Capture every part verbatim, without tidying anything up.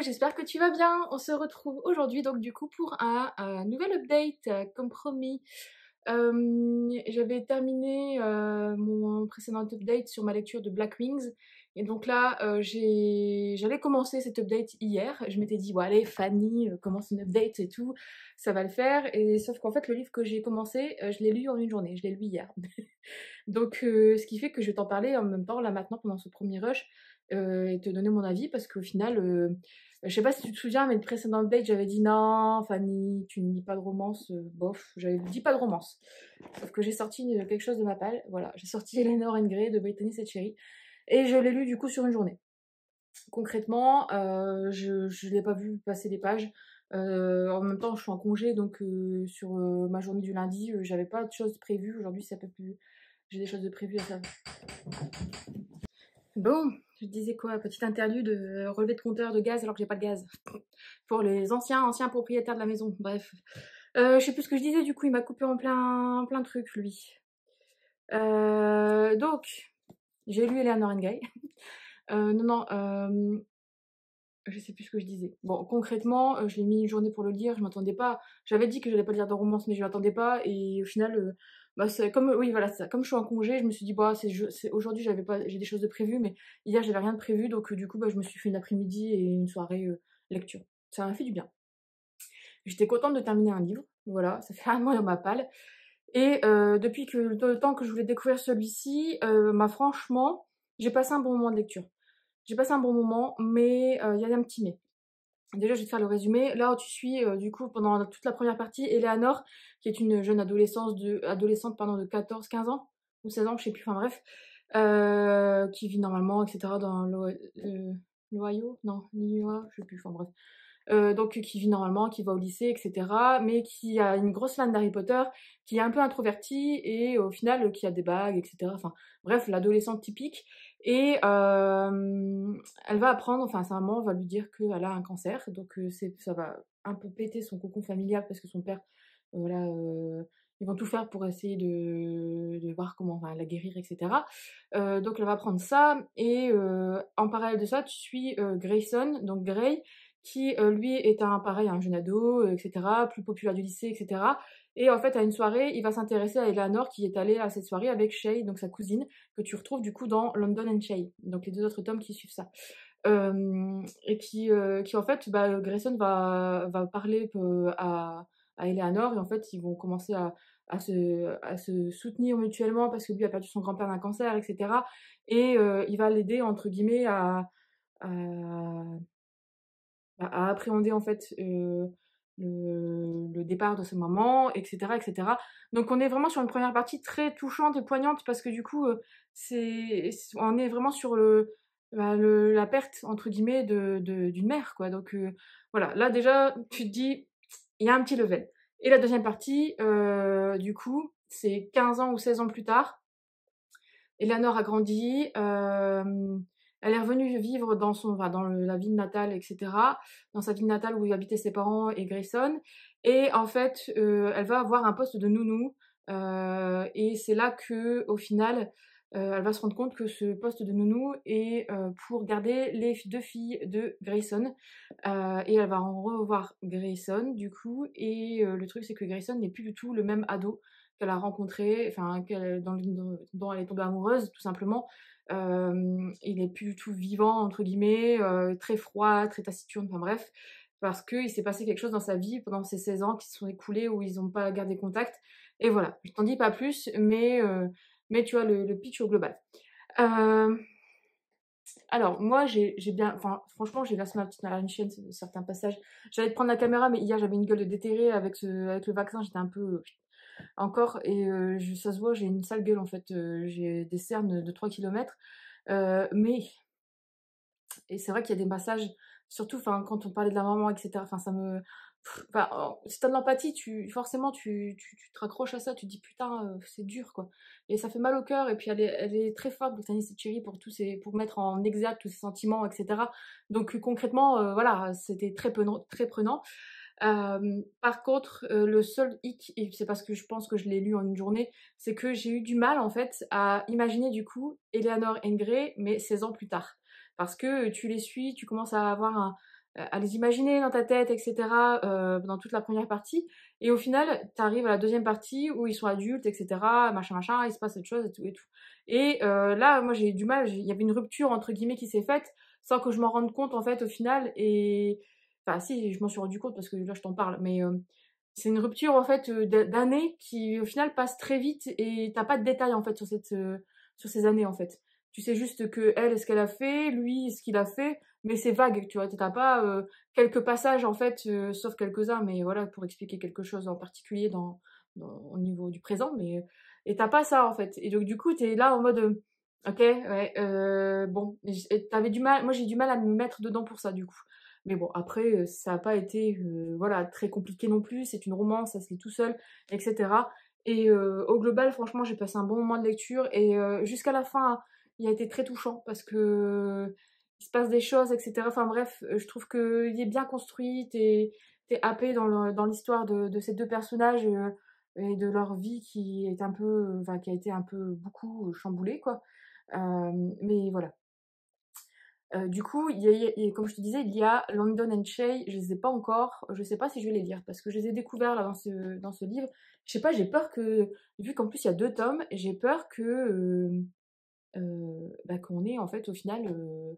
j'espère que tu vas bien. On se retrouve aujourd'hui donc du coup pour un, un nouvel update euh, comme promis. Euh, J'avais terminé euh, mon précédent update sur ma lecture de Black Wings et donc là euh, j'ai j'avais commencé cet update hier. Je m'étais dit ouais allez Fanny euh, commence une update et tout, ça va le faire, et sauf qu'en fait le livre que j'ai commencé euh, je l'ai lu en une journée, je l'ai lu hier. Donc euh, ce qui fait que je vais t'en parler en même temps là maintenant pendant ce premier rush euh, et te donner mon avis parce qu'au final euh, je sais pas si tu te souviens, mais le précédent update, j'avais dit non, Fanny, tu ne lis pas de romance, euh, bof, j'avais dit pas de romance. Sauf que j'ai sorti euh, quelque chose de ma palle, voilà, j'ai sorti Eleanor and Grey de Brittany Setcheri, et je l'ai lu du coup sur une journée. Concrètement, euh, je je l'ai pas vu passer les pages. Euh, en même temps, je suis en congé, donc euh, sur euh, ma journée du lundi, euh, j'avais pas de choses prévues. Aujourd'hui, c'est un peu plus. J'ai des choses de prévues à faire. Bon, je disais quoi, petite interlude, euh, relevé de compteur de gaz alors que j'ai pas de gaz. Pour les anciens, anciens propriétaires de la maison, bref. Euh, je sais plus ce que je disais, du coup il m'a coupé en plein, plein de trucs lui. Euh, donc, j'ai lu Eleanor and Grey. Euh, non, non, euh, je sais plus ce que je disais. Bon, concrètement, euh, je l'ai mis une journée pour le lire, je m'attendais pas. J'avais dit que j'allais pas lire de romance, mais je m'attendais pas, et au final, euh, bah, c'est comme, oui, voilà, ça. Comme je suis en congé, je me suis dit, bah, c'est, c'est aujourd'hui, j'avais pas, j'ai des choses de prévues, mais hier, j'avais rien de prévu, donc euh, du coup, bah, je me suis fait une après-midi et une soirée euh, lecture. Ça m'a fait du bien. J'étais contente de terminer un livre, voilà, ça fait un mois dans ma palle. Et euh, depuis que le temps que je voulais découvrir celui-ci, euh, bah, franchement, j'ai passé un bon moment de lecture. J'ai passé un bon moment, mais il euh, y a un petit mais. Déjà, je vais te faire le résumé. Là où tu suis, euh, du coup, pendant toute la première partie, Eleanor, qui est une jeune adolescente de, adolescente, pardon, de quatorze quinze ans, ou seize ans, je sais plus, enfin bref, euh, qui vit normalement, et cetera, dans l'Ohio, non, l'Iowa, je sais plus, enfin bref. Euh, donc qui vit normalement, qui va au lycée, et cetera, mais qui a une grosse fan d'Harry Potter, qui est un peu introvertie et au final qui a des bagues, et cetera. Enfin bref, l'adolescente typique. Et euh, elle va apprendre, enfin sa maman va lui dire qu'elle a un cancer, donc euh, c'est, ça va un peu péter son cocon familial parce que son père, euh, voilà, euh, ils vont tout faire pour essayer de, de voir comment on va la guérir, et cetera. Euh, donc elle va apprendre ça, et euh, en parallèle de ça, tu suis euh, Grayson, donc Gray, qui euh, lui est un pareil un jeune ado, euh, et cetera, plus populaire du lycée, et cetera. Et en fait à une soirée, il va s'intéresser à Eleanor qui est allée à cette soirée avec Shay, donc sa cousine, que tu retrouves du coup dans London and Shay, donc les deux autres tomes qui suivent ça. Euh, et qui, euh, qui en fait, bah, Grayson va, va parler euh, à, à Eleanor, et en fait ils vont commencer à, à, se, à se soutenir mutuellement parce que lui a perdu son grand-père d'un cancer, et cetera. Et euh, il va l'aider entre guillemets à, à à appréhender en fait euh, le, le départ de sa maman, et cetera, et cetera. Donc on est vraiment sur une première partie très touchante et poignante parce que du coup euh, c'est, on est vraiment sur le, bah, le la perte entre guillemets de, de d'une mère quoi. Donc euh, voilà, là déjà tu te dis il y a un petit level. Et la deuxième partie, euh, du coup, c'est quinze ans ou seize ans plus tard. Eleanor a grandi, euh, elle est revenue vivre dans, son, enfin, dans le, la ville natale, et cetera. Dans sa ville natale où habitaient ses parents et Grayson. Et en fait, euh, elle va avoir un poste de nounou. Euh, et c'est là que, au final, euh, elle va se rendre compte que ce poste de nounou est euh, pour garder les deux filles de Grayson. Euh, et elle va en revoir Grayson, du coup. Et euh, le truc, c'est que Grayson n'est plus du tout le même ado qu'elle a rencontré, enfin dans, dans, dont elle est tombée amoureuse tout simplement. Euh, il est plus du tout vivant entre guillemets, euh, très froid, très taciturne, enfin bref, parce qu'il s'est passé quelque chose dans sa vie pendant ces seize ans qui se sont écoulés où ils n'ont pas gardé contact. Et voilà, je t'en dis pas plus, mais, euh, mais tu vois le, le pitch au global. Euh, alors moi j'ai bien, enfin franchement j'ai versé ma petite à une chienne certains passages. J'allais te prendre la caméra, mais hier j'avais une gueule de déterré avec, ce, avec le vaccin, j'étais un peu encore, et euh, je, ça se voit, j'ai une sale gueule en fait, euh, j'ai des cernes de trois kilomètres, euh, mais, et c'est vrai qu'il y a des passages, surtout quand on parlait de la maman, et cetera, enfin ça me, enfin, oh, si t'as de l'empathie, tu, forcément tu, tu, tu te raccroches à ça, tu te dis putain, euh, c'est dur quoi, et ça fait mal au cœur, et puis elle est, elle est très forte, Brittany Setcheri, pour tous ces, pour mettre en exergue tous ses sentiments, et cetera. Donc concrètement, euh, voilà, c'était très prenant, très prenant. Euh, par contre, euh, le seul hic, et c'est parce que je pense que je l'ai lu en une journée, c'est que j'ai eu du mal en fait à imaginer du coup Eleanor and Grey, mais seize ans plus tard. Parce que tu les suis, tu commences à avoir un, à les imaginer dans ta tête, et cetera, euh, dans toute la première partie. Et au final, t'arrives à la deuxième partie où ils sont adultes, et cetera, machin, machin, il se passe autre chose et tout et tout. Et euh, là, moi, j'ai eu du mal, il y avait une rupture, entre guillemets, qui s'est faite sans que je m'en rende compte, en fait, au final. Et... Enfin, si, je m'en suis rendu compte parce que là, je t'en parle, mais... Euh, c'est une rupture, en fait, euh, d'années qui, au final, passe très vite et t'as pas de détails, en fait, sur cette... Euh, sur ces années, en fait. Tu sais juste que elle, ce qu'elle a fait, lui, ce qu'il a fait, mais c'est vague, tu vois. T'as pas euh, quelques passages, en fait, euh, sauf quelques-uns, mais voilà, pour expliquer quelque chose en particulier dans, dans, au niveau du présent, mais... Et t'as pas ça, en fait. Et donc, du coup, t'es là en mode... euh, ok, ouais, euh, bon. Et t'avais du mal... Moi, j'ai du mal à me mettre dedans pour ça, du coup. Mais bon, après, euh, ça n'a pas été euh, voilà, très compliqué non plus. C'est une romance, ça se lit tout seul, et cetera. Et euh, au global, franchement, j'ai passé un bon moment de lecture. Et euh, jusqu'à la fin, il a été très touchant parce que euh, il se passe des choses, et cetera. Enfin bref, euh, je trouve qu'il est bien construit. T'es t'es happé dans le- dans l'histoire de, de ces deux personnages euh, et de leur vie qui est un peu, enfin, qui a été un peu beaucoup chamboulée, quoi. Euh, mais voilà. Euh, du coup, il y a- il y a- comme je te disais, il y a London and Shay, je les ai pas encore, je sais pas si je vais les lire, parce que je les ai découverts là dans ce, dans ce livre. Je sais pas, j'ai peur que, vu qu'en plus il y a deux tomes, j'ai peur que, euh, euh, bah, qu'on ait en fait au final, euh,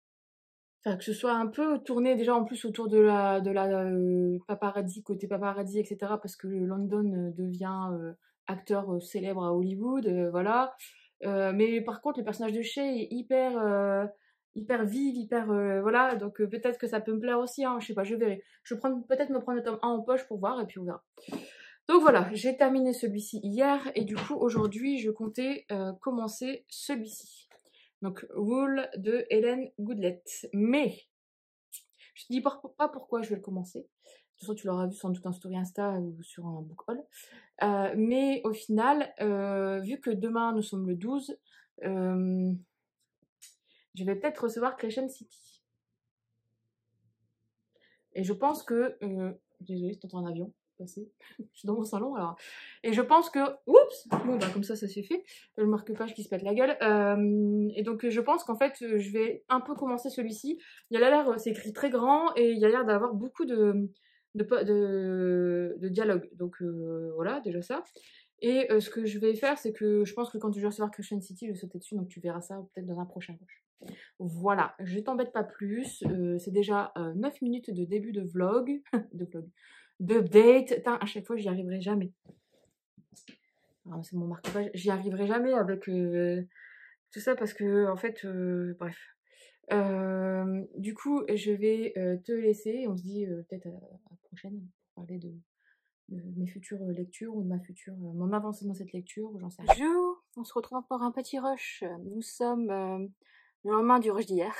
enfin que ce soit un peu tourné déjà en plus autour de la, de la euh, paparazzi, côté paparazzi, et cetera, parce que London euh, devient euh, acteur euh, célèbre à Hollywood, euh, voilà. Euh, mais par contre, le personnage de Shay est hyper, euh, hyper vive, hyper, euh, voilà. Donc euh, peut-être que ça peut me plaire aussi, hein, je sais pas, je verrai. Je vais prendre- peut-être me prendre le tome un en poche pour voir et puis on verra. Donc voilà, j'ai terminé celui-ci hier et du coup aujourd'hui je comptais euh, commencer celui-ci. Donc Wool de Hélène Goodlett. Mais je te dis pas pourquoi je vais le commencer. De toute façon, tu l'auras vu sans doute en story Insta ou sur un book haul. Euh, mais au final, euh, vu que demain nous sommes le douze, euh, je vais peut-être recevoir Crescent City. Et je pense que... Euh, désolée, c'est un avion passé. Je suis dans mon salon alors. Et je pense que... Oups. Bon, bah comme ça, ça s'est fait. Le marque-page qui se pète la gueule. Euh, et donc je pense qu'en fait, je vais un peu commencer celui-ci. Il y a l'air... C'est écrit très grand et il y a l'air d'avoir beaucoup de... De, de, de dialogue. Donc euh, voilà, déjà ça. Et euh, ce que je vais faire, c'est que je pense que quand je vais recevoir Crescent City, je vais sauter dessus. Donc tu verras ça peut-être dans un prochain rush. Voilà, je t'embête pas plus. Euh, c'est déjà euh, neuf minutes de début de vlog. de vlog. D'update. Putain, à chaque fois, j'y arriverai jamais. Alors, c'est mon marque-page. J'y arriverai jamais avec euh, tout ça parce que, en fait, euh, bref. Euh, du coup, je vais euh, te laisser. On se dit euh, peut-être à, à la prochaine pour parler de, de mes futures lectures ou de ma future, euh, mon avancée dans cette lecture ou j'en sais rien. Bonjour, on se retrouve pour un petit rush. Nous sommes euh, le lendemain du rush d'hier.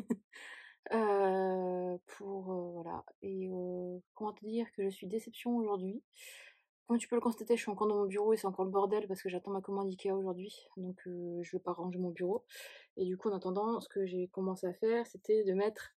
euh, pour euh, voilà. Et euh, comment te dire que je suis déception aujourd'hui. Comme tu peux le constater, je suis encore dans mon bureau et c'est encore le bordel parce que j'attends ma commande Ikea aujourd'hui. Donc euh, je vais pas ranger mon bureau. Et du coup, en attendant, ce que j'ai commencé à faire, c'était de mettre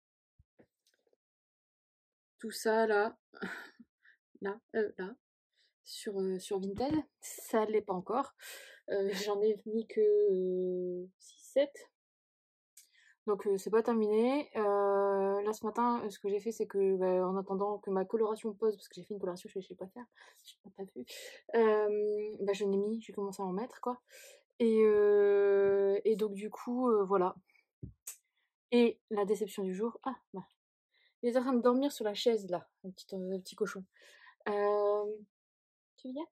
tout ça là, là, euh, là, sur, euh, sur Vinted. Ça ne l'est pas encore. Euh, J'en ai mis que euh, six sept. Donc euh, c'est pas terminé. Euh, là ce matin, euh, ce que j'ai fait, c'est que bah, en attendant que ma coloration pose, parce que j'ai fait une coloration chez, chez le coiffeur, je n'ai pas vu, euh, bah, je l'ai mis, j'ai commencé à en mettre quoi. Et, euh, et donc du coup, euh, voilà. Et la déception du jour, ah bah, il est en train de dormir sur la chaise là, un petit, un petit cochon. Euh, tu viens?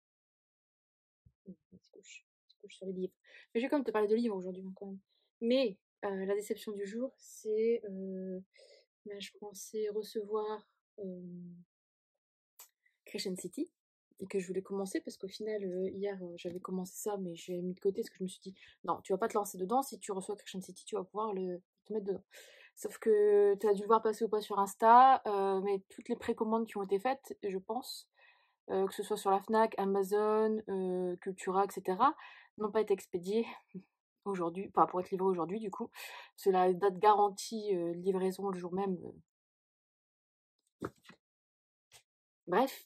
Il se couche, il se couche sur les livres. Mais je vais quand même te parler de livres aujourd'hui hein, quand même. Mais euh, la déception du jour, c'est euh, ben, je pensais recevoir euh, Crescent City et que je voulais commencer parce qu'au final euh, hier euh, j'avais commencé ça mais j'ai mis de côté parce que je me suis dit non tu vas pas te lancer dedans, si tu reçois Crescent City tu vas pouvoir le, te mettre dedans. Sauf que tu as dû le voir passer ou pas sur Insta, euh, mais toutes les précommandes qui ont été faites, je pense, euh, que ce soit sur la Fnac, Amazon, euh, Cultura, et cetera, n'ont pas été expédiées aujourd'hui, enfin pour être livrées aujourd'hui du coup. C'est la date garantie euh, livraison le jour même. Euh, Bref.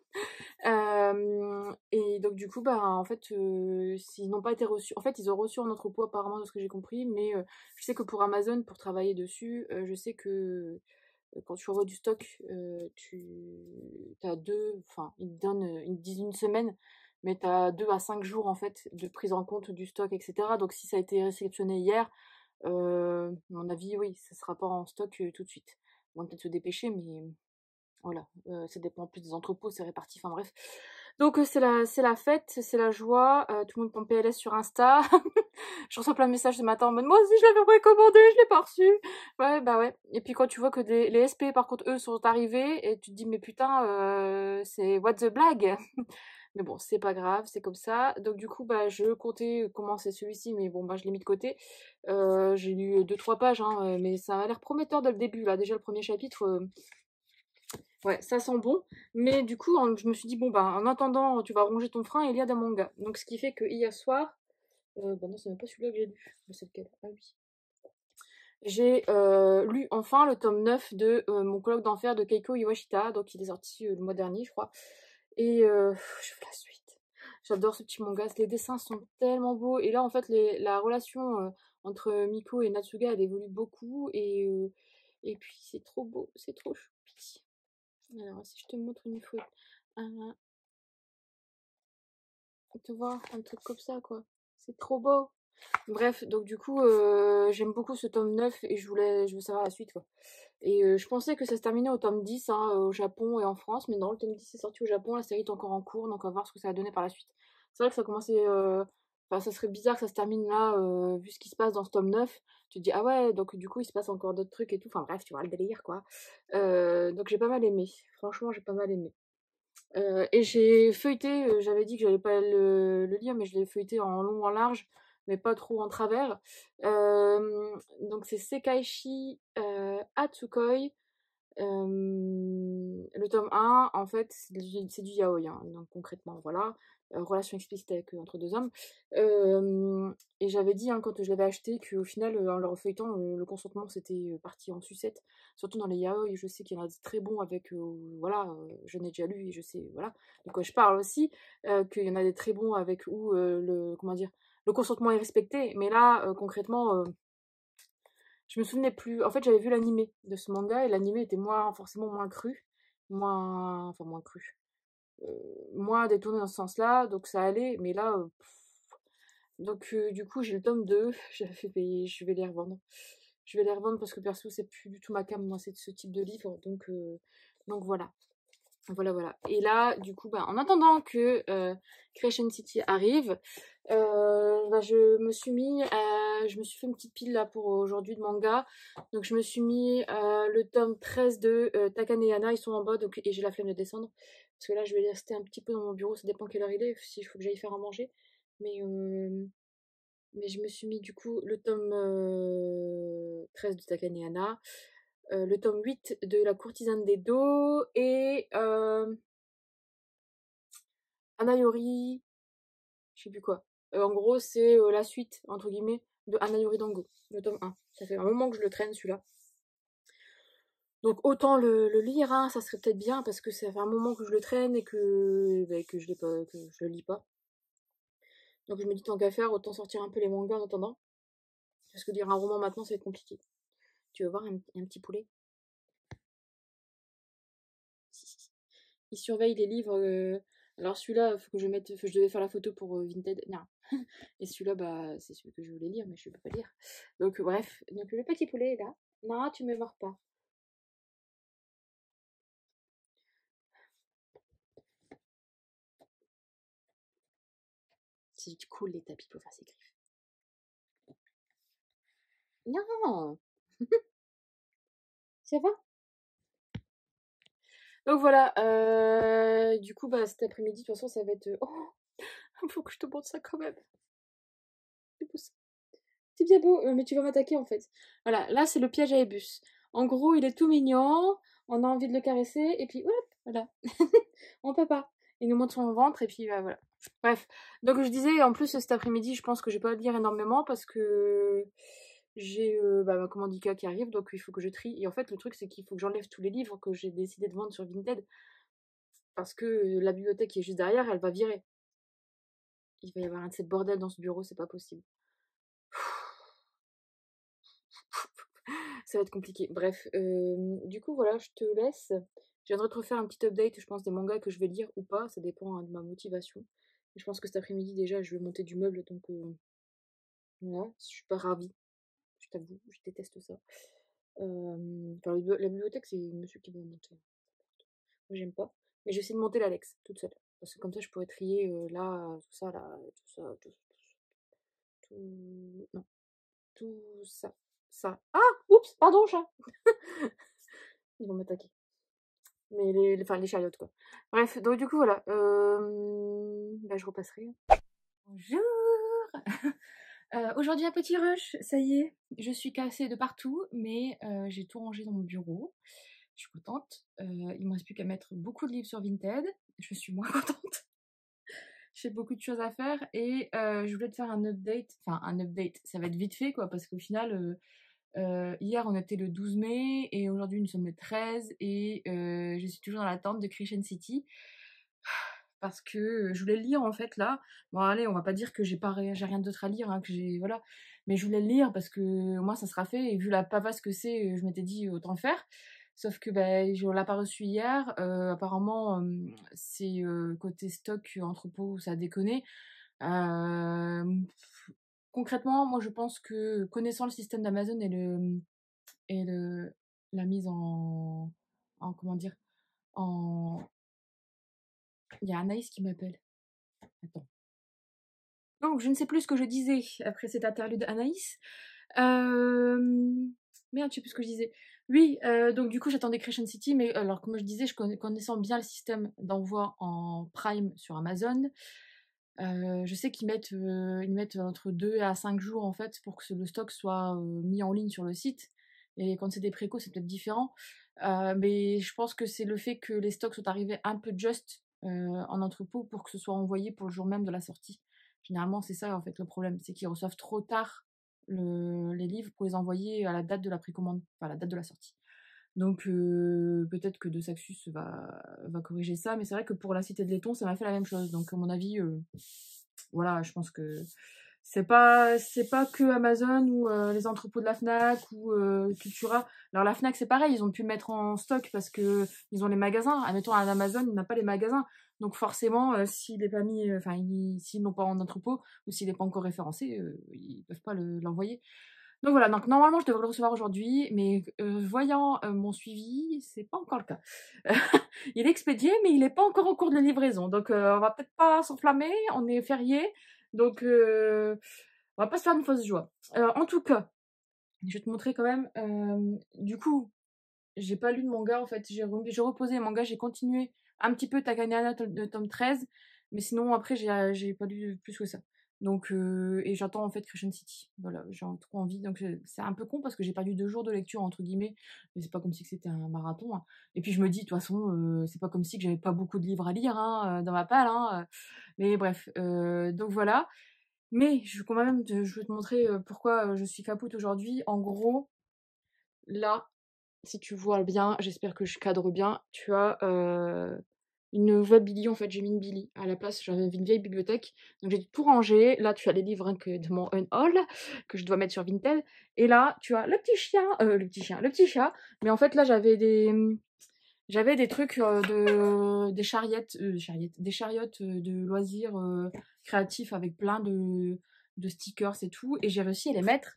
Euh, et donc du coup, bah, en fait, euh, s'ils n'ont pas été reçus, en fait, ils ont reçu en entrepôt apparemment de ce que j'ai compris, mais euh, je sais que pour Amazon, pour travailler dessus, euh, je sais que euh, quand tu envoies du stock, euh, tu as deux, enfin, ils te donnent, euh, ils te disent une semaine, mais tu as deux à cinq jours en fait de prise en compte du stock, et cetera. Donc si ça a été réceptionné hier, euh, à mon avis, oui, ça sera pas en stock euh, tout de suite. On va peut-être se dépêcher, mais voilà, euh, ça dépend plus des entrepôts, c'est réparti, enfin bref. Donc euh, c'est la, c'est la fête, c'est la joie, euh, tout le monde est en P L S sur Insta. Je reçois plein de messages ce matin en mode moi aussi je l'avais précommandé, je l'ai pas reçu. Ouais, bah ouais. Et puis quand tu vois que des- les S P par contre eux sont arrivés et tu te dis mais putain, euh, c'est what the blague. Mais bon, c'est pas grave, c'est comme ça. Donc du coup, bah je comptais commencer celui-ci, mais bon, bah je l'ai mis de côté. Euh, j'ai lu deux trois pages, hein, euh, mais ça a l'air prometteur dès le début là. Déjà le premier chapitre. euh, Ouais, ça sent bon. Mais du coup, en- je me suis dit, bon, bah, en attendant, tu vas ronger ton frein et lire des mangas. Donc, ce qui fait que hier soir, euh, bah non, c'est même pas celui-là que j'ai lu. Mais c'est lequel? Ah oui. J'ai euh, lu enfin le tome neuf de euh, Mon colloque d'enfer de Keiko Iwashita. Donc, il est sorti euh, le mois dernier, je crois. Et euh, je veux la suite. J'adore ce petit manga. Les dessins sont tellement beaux. Et là, en fait, les- la relation euh, entre Miko et Natsuga, elle évolue beaucoup. Et, euh, et puis, c'est trop beau. C'est trop choupi. Alors, si je te montre une photo. Un, tu vois, un truc comme ça, quoi. C'est trop beau. Bref, donc du coup, euh, j'aime beaucoup ce tome neuf et je voulais, je veux savoir la suite, quoi. Et euh, je pensais que ça se terminait au tome dix, hein, au Japon et en France, mais non, le tome dix est sorti au Japon, la série est encore en cours, donc on va voir ce que ça a donné par la suite. C'est vrai que ça a commencé... euh, Enfin, ça serait bizarre que ça se termine là, euh, vu ce qui se passe dans ce tome neuf. Tu te dis, ah ouais, donc du coup, il se passe encore d'autres trucs et tout. Enfin bref, tu vois le délire, quoi. Euh, donc j'ai pas mal aimé. Franchement, j'ai pas mal aimé. Euh, et j'ai feuilleté, euh, j'avais dit que j'allais pas le, le lire, mais je l'ai feuilleté en long, en large, mais pas trop en travers. Euh, donc c'est Sekaishi euh, Hatsukoi. Euh, le tome un, en fait, c'est du, c'est du yaoi, hein, donc concrètement, voilà. Euh, relation explicite avec, euh, entre deux hommes. Euh, et j'avais dit, hein, quand je l'avais acheté, qu'au final, euh, en le refeuilletant, euh, le consentement c'était euh, parti en sucette. Surtout dans les yaoi, je sais qu'il y en a des très bons avec, euh, voilà, euh, je n'ai déjà lu et je sais, voilà, de quoi je parle aussi, euh, qu'il y en a des très bons avec où euh, le, comment dire, le consentement est respecté. Mais là, euh, concrètement, euh, je me souvenais plus. En fait, j'avais vu l'animé de ce manga et l'animé était moins, forcément moins cru, moins, enfin moins cru, euh, moins détourné dans ce sens-là, donc ça allait. Mais là, euh, pff. Donc euh, du coup, j'ai le tome deux. J'avais fait payer, je vais les revendre. Je vais les revendre parce que perso, c'est plus du tout ma came, moi, c'est ce type de livre. Donc, euh, donc voilà. Voilà, voilà. Et là, du coup, bah, en attendant que euh, Creation City arrive, euh, bah, je me suis mis, à- je me suis fait une petite pile là pour aujourd'hui de manga. Donc je me suis mis euh, le tome treize de euh, Takane et Hana, ils sont en bas, donc, et j'ai la flemme de descendre. Parce que là, je vais rester un petit peu dans mon bureau, ça dépend quelle heure il est, si il faut que j'aille faire à manger. Mais, euh, mais je me suis mis du coup le tome euh, treize de Takane et Hana, euh, le tome huit de La courtisane des dos et... Euh, Anayori, je sais plus quoi. Euh, en gros, c'est euh, la suite, entre guillemets, de Anayori Dango, le tome un. Ça fait un moment que je le traîne, celui-là. Donc autant le, le lire, hein, ça serait peut-être bien, parce que ça fait un moment que je le traîne et que, bah, que, je, l'ai pas, que je le lis pas. Donc je me dis, tant qu'à faire, autant sortir un peu les mangas en attendant. Parce que lire un roman maintenant, ça va être compliqué. Tu veux voir un, un petit poulet? Si, si, si. Il surveille les livres. euh, Alors celui-là, faut que je mette, faut que je devais faire la photo pour euh, Vinted. Non. Et celui-là, bah, c'est celui que je voulais lire, mais je ne peux pas lire. Donc bref, donc le petit poulet est là. Non, tu me mords pas. C'est cool les tapis pour faire ses griffes. Non, ça va. Donc voilà, euh, du coup, bah, cet après-midi, de toute façon, ça va être... Oh, faut que je te montre ça quand même. C'est beau, ça. C'est bien beau, euh, mais tu vas m'attaquer en fait. Voilà, là c'est le piège à Ebus. En gros, il est tout mignon, on a envie de le caresser, et puis hop, voilà. On peut pas. Il nous montre son ventre, et puis bah, voilà. Bref, donc je disais, en plus cet après-midi, je pense que je vais pas lire énormément parce que j'ai euh, bah, ma commandika qui arrive, donc il faut que je trie. Et en fait, le truc, c'est qu'il faut que j'enlève tous les livres que j'ai décidé de vendre sur Vinted. parce que euh, la bibliothèque qui est juste derrière, elle va virer. Il va y avoir un de ces bordels dans ce bureau, c'est pas possible. Ça va être compliqué. Bref, euh, du coup, voilà, je te laisse. Je viendrai te refaire un petit update, je pense, des mangas que je vais lire ou pas. Ça dépend hein, de ma motivation. Et je pense que cet après-midi, déjà, je vais monter du meuble. Donc, euh, voilà, je suis pas ravie. Je t'avoue, je déteste ça. Euh, enfin, la bibliothèque, c'est monsieur qui va monter. Moi, j'aime pas. Mais je vais essayer de monter l'Alex toute seule. Parce que comme ça, je pourrais trier euh, là, tout ça, là, tout ça, tout, tout, tout- non, tout ça, ça. Ah, oups, pardon, chat. Ils vont m'attaquer. Mais les, les- enfin, les chariotes, quoi. Bref, donc du coup, voilà. Euh, bah, je repasserai. Bonjour. Euh, aujourd'hui, un petit rush, ça y est. Je suis cassée de partout, mais euh, j'ai tout rangé dans mon bureau. Je suis contente. Euh, il me reste plus qu'à mettre beaucoup de livres sur Vinted. Je suis moins contente. J'ai beaucoup de choses à faire et euh, je voulais te faire un update. Enfin, un update, ça va être vite fait, quoi, parce qu'au final... euh, Euh, hier, on était le douze mai et aujourd'hui, nous sommes le treize et euh, je suis toujours dans l'attente de Crescent City parce que euh, je voulais le lire en fait là. Bon, allez, on va pas dire que j'ai pas j'ai rien d'autre à lire, hein, que j'ai voilà, mais je voulais le lire parce que au moins ça sera fait et vu la pavasse que c'est, je m'étais dit autant le faire. Sauf que ben, je l'ai pas reçu hier. Euh, apparemment, euh, c'est euh, côté stock entrepôt, ça a déconné. Euh, Concrètement, moi je pense que connaissant le système d'Amazon et le et le, la mise en, en comment dire en il y a Anaïs qui m'appelle. Attends. Donc je ne sais plus ce que je disais après cette interlude d'Anaïs. Euh... Merde, je sais plus ce que je disais. Oui, euh, donc du coup j'attendais Crescent City, mais alors comme je disais, je connais, connaissant bien le système d'envoi en Prime sur Amazon, euh, je sais qu'ils mettent, euh, ils mettent entre deux à cinq jours en fait pour que le stock soit euh, mis en ligne sur le site. Et quand c'est des précos, c'est peut-être différent. Euh, mais je pense que c'est le fait que les stocks soient arrivés un peu just euh, en entrepôt pour que ce soit envoyé pour le jour même de la sortie. Généralement, c'est ça en fait le problème, c'est qu'ils reçoivent trop tard le, les livres pour les envoyer à la date de la précommande, enfin à la date de la sortie. Donc euh, peut-être que De Saxus va, va corriger ça, mais c'est vrai que pour la Cité de Laiton, ça m'a fait la même chose. Donc à mon avis, euh, voilà, je pense que c'est pas c'est pas que Amazon ou euh, les entrepôts de la Fnac ou euh, Cultura. Alors la Fnac c'est pareil, ils ont pu mettre en stock parce que ils ont les magasins. Admettons un Amazon, il n'a pas les magasins. Donc forcément, euh, s'il n'est pas mis, enfin euh, s'ils n'ont pas en entrepôt ou s'il n'est pas encore référencé, euh, ils peuvent pas le, l'envoyer. Donc voilà, donc normalement je devrais le recevoir aujourd'hui, mais euh, voyant euh, mon suivi, c'est pas encore le cas. Il est expédié, mais il n'est pas encore en cours de livraison. Donc euh, on va peut-être pas s'enflammer, on est férié, donc euh, on va pas se faire une fausse joie. Euh, en tout cas, je vais te montrer quand même. Euh, du coup, j'ai pas lu de manga en fait, j'ai re reposé les mangas, j'ai continué un petit peu Takane de tome treize, mais sinon après j'ai j'ai pas lu plus que ça. Donc euh, et j'attends en fait Crescent City. Voilà, j'ai trop envie. Donc c'est un peu con parce que j'ai perdu deux jours de lecture entre guillemets, mais c'est pas comme si c'était un marathon. Hein. Et puis je me dis de toute façon euh, c'est pas comme si que j'avais pas beaucoup de livres à lire hein, dans ma palle. Hein. Mais bref, euh, donc voilà. Mais je quand même je vais te montrer pourquoi je suis capoute aujourd'hui. En gros, là si tu vois bien, j'espère que je cadre bien, tu as euh, une nouvelle Billy, en fait j'ai mis une Billy. À la place, j'avais une vieille bibliothèque, donc j'ai tout rangé. Là, tu as les livres hein, que de mon Unhaul, que je dois mettre sur Vinted. Et là, tu as le petit chien, euh, le petit chien, le petit chat. Mais en fait, là, j'avais des... J'avais des trucs euh, de... des chariettes, euh, des chariettes, des chariotes euh, de loisirs euh, créatifs avec plein de... de stickers et tout. Et j'ai réussi à les mettre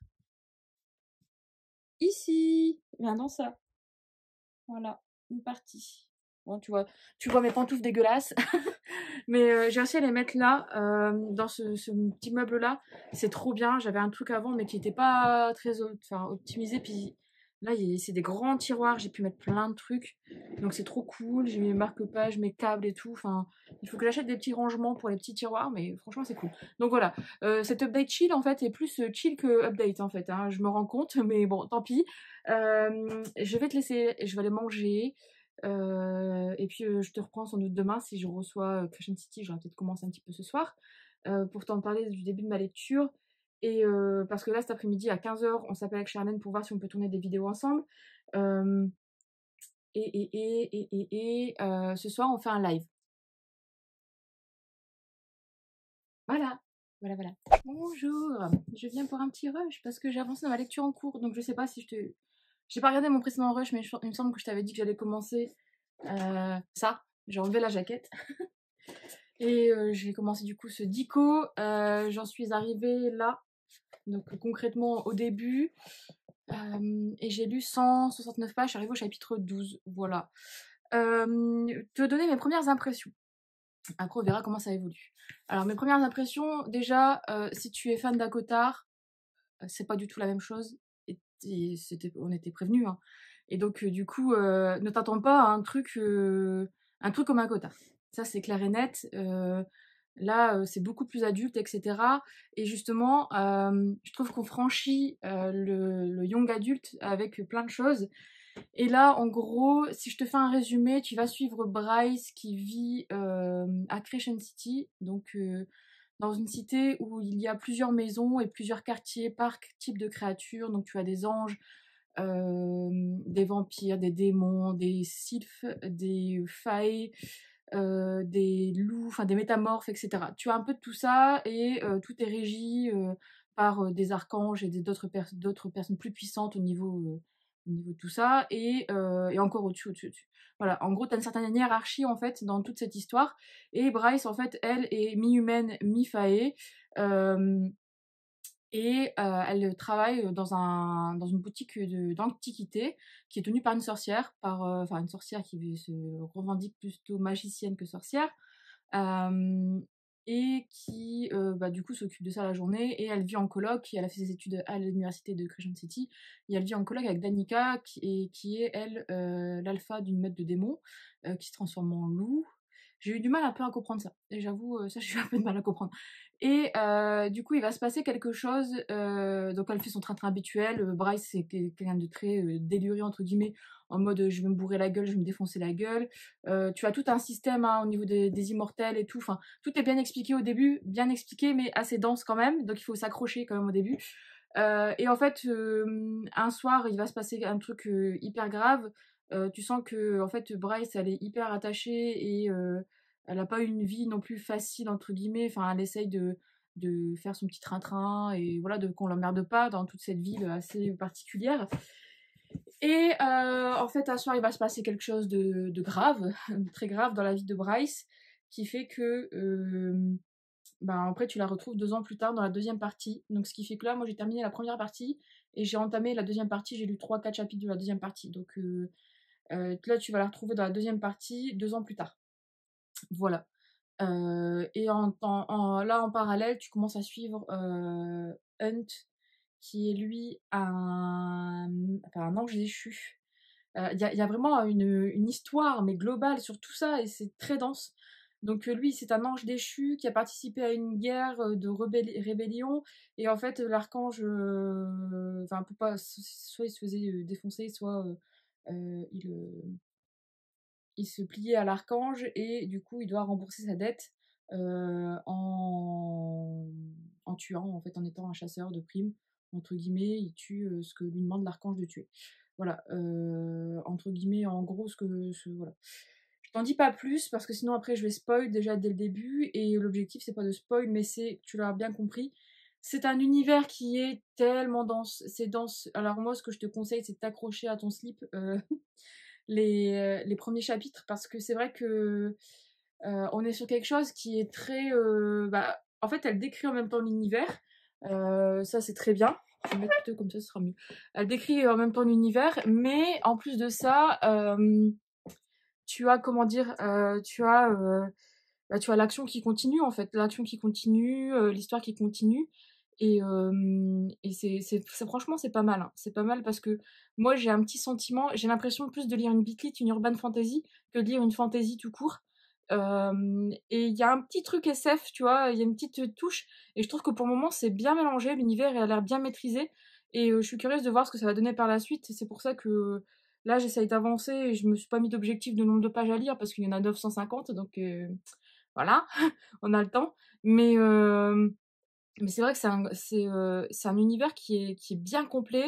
ici. Viens dans ça. Voilà, une partie. Bon, tu vois, tu vois mes pantoufles dégueulasses. Mais euh, j'ai réussi à les mettre là, euh, dans ce, ce petit meuble-là. C'est trop bien. J'avais un truc avant, mais qui n'était pas très enfin, optimisé. Puis là, c'est des grands tiroirs. J'ai pu mettre plein de trucs. Donc c'est trop cool. J'ai mes marque-pages, mes câbles et tout. Enfin, il faut que j'achète des petits rangements pour les petits tiroirs. Mais franchement, c'est cool. Donc voilà. Euh, cet update chill, en fait, est plus chill que update, en fait. Hein. Je me rends compte. Mais bon, tant pis. Euh, je vais te laisser. Je vais aller manger. Euh, et puis euh, je te reprends sans doute demain si je reçois euh, Crescent City, j'aurais peut-être commencé un petit peu ce soir, euh, pour t'en parler du début de ma lecture. Et euh, parce que là cet après-midi à quinze heures, on s'appelle avec Charlène pour voir si on peut tourner des vidéos ensemble. Euh, et et et et et et heu, ce soir on fait un live. Voilà, voilà, voilà. Bonjour, je viens pour un petit rush parce que j'ai avancé dans ma lecture en cours, donc je sais pas si je te j'ai pas regardé mon précédent rush, mais je il me semble que je t'avais dit que j'allais commencer, heu, ça. J'ai enlevé la jaquette et heu, j'ai commencé du coup ce dico, heu, j'en suis arrivée là, donc concrètement au début, hem et j'ai lu cent soixante-neuf pages, je suis arrivée au chapitre douze, voilà. Hem, te donner mes premières impressions. Après, on verra comment ça évolue. Alors, mes premières impressions, déjà, euh, si tu es fan d'Akotar, euh, c'est pas du tout la même chose. Et, et c'était, on était prévenus. Hein. Et donc, euh, du coup, euh, ne t'attends pas à un truc, euh, un truc comme Akotar. Ça, c'est clair et net. Euh, là, euh, c'est beaucoup plus adulte, et cetera. Et justement, euh, je trouve qu'on franchit euh, le, le young adulte avec plein de choses. Et là, en gros, si je te fais un résumé, tu vas suivre Bryce qui vit euh, à Crescent City, donc euh, dans une cité où il y a plusieurs maisons et plusieurs quartiers par type de créatures. Donc tu as des anges, euh, des vampires, des démons, des sylphes, des failles, euh, des loups, enfin des métamorphes, et cetera. Tu as un peu de tout ça et euh, tout est régi euh, par euh, des archanges et d'autres pers personnes plus puissantes au niveau, euh, au niveau de tout ça et, euh, et encore au-dessus, au-dessus, au-dessus. Voilà, en gros, tu as une certaine hiérarchie en fait dans toute cette histoire. Et Bryce, en fait, elle est mi-humaine, mi-faée. Euh, et euh, elle travaille dans, un, dans une boutique d'antiquité qui est tenue par une sorcière, par, euh, enfin une sorcière qui se revendique plutôt magicienne que sorcière, euh, et qui euh, bah, du coup s'occupe de ça la journée, et elle vit en coloc, et elle a fait ses études à l'université de Crescent City, et elle vit en coloc avec Danica, qui, et, qui est elle euh, l'alpha d'une meute de démons, euh, qui se transforme en loup. J'ai eu du mal un peu à comprendre ça, et j'avoue, euh, ça j'ai eu un peu de mal à comprendre. Et euh, du coup, il va se passer quelque chose. Euh, donc, elle fait son train-train habituel. Euh, Bryce, c'est quelqu'un de très euh, déluré, entre guillemets, en mode euh, je vais me bourrer la gueule, je vais me défoncer la gueule. Euh, tu as tout un système hein, au niveau des, des immortels et tout. Enfin, tout est bien expliqué au début, bien expliqué, mais assez dense quand même. Donc, il faut s'accrocher quand même au début. Euh, et en fait, euh, un soir, il va se passer un truc euh, hyper grave. Euh, tu sens que, en fait, Bryce, elle est hyper attachée et euh, elle n'a pas une vie non plus facile, entre guillemets. Enfin, elle essaye de, de faire son petit train-train et voilà, de qu'on l'emmerde pas dans toute cette ville assez particulière. Et euh, en fait, un soir, il va se passer quelque chose de, de grave, très grave dans la vie de Bryce, qui fait que euh, ben, après, tu la retrouves deux ans plus tard dans la deuxième partie. Donc, ce qui fait que là, moi, j'ai terminé la première partie et j'ai entamé la deuxième partie. J'ai lu trois quatre chapitres de la deuxième partie. Donc, euh, euh, là, tu vas la retrouver dans la deuxième partie deux ans plus tard. Voilà. Euh, et en, en, en, là, en parallèle, tu commences à suivre euh, Hunt, qui est lui un, enfin, un ange déchu. Il euh, y, a, y a vraiment une, une histoire, mais globale, sur tout ça, et c'est très dense. Donc euh, lui, c'est un ange déchu qui a participé à une guerre euh, de rebelli rébellion, et en fait, l'archange, euh, enfin, peut pas, soit il se faisait euh, défoncer, soit euh, euh, il, euh, il se pliait à l'archange, et du coup, il doit rembourser sa dette euh, en... en tuant, en fait, en étant un chasseur de primes, entre guillemets, il tue euh, ce que lui demande l'archange de tuer. Voilà, euh, entre guillemets, en gros, ce que... Ce, voilà. Je t'en dis pas plus, parce que sinon après je vais spoil déjà dès le début, et l'objectif c'est pas de spoil, mais c'est, tu l'as bien compris, c'est un univers qui est tellement dense, c'est dense. Alors moi, ce que je te conseille, c'est de t'accrocher à ton slip euh, les, euh, les premiers chapitres, parce que c'est vrai que euh, on est sur quelque chose qui est très... Euh, bah, en fait, elle décrit en même temps l'univers, euh, ça c'est très bien. Je vais mettre plutôt comme ça, ce sera mieux. Elle décrit en même temps l'univers, mais en plus de ça, euh, tu as, comment dire, euh, tu as, euh, bah, tu as l'action qui continue, en fait. L'action qui continue, euh, l'histoire qui continue. Et, euh, et c'est, c'est, c'est- franchement, c'est pas mal. Hein. C'est pas mal parce que moi, j'ai un petit sentiment, j'ai l'impression plus de lire une bitlit, une urban fantasy, que de lire une fantasy tout court. Euh, et il y a un petit truc S F, tu vois, il y a une petite touche. Et je trouve que pour le moment, c'est bien mélangé, l'univers a l'air bien maîtrisé. Et euh, je suis curieuse de voir ce que ça va donner par la suite. C'est pour ça que là, j'essaye d'avancer et je me suis pas mis d'objectif de nombre de pages à lire parce qu'il y en a neuf cent cinquante, donc euh, voilà, on a le temps. Mais, euh, mais c'est vrai que c'est un, c'est, euh, c'est un univers qui est, qui est bien complet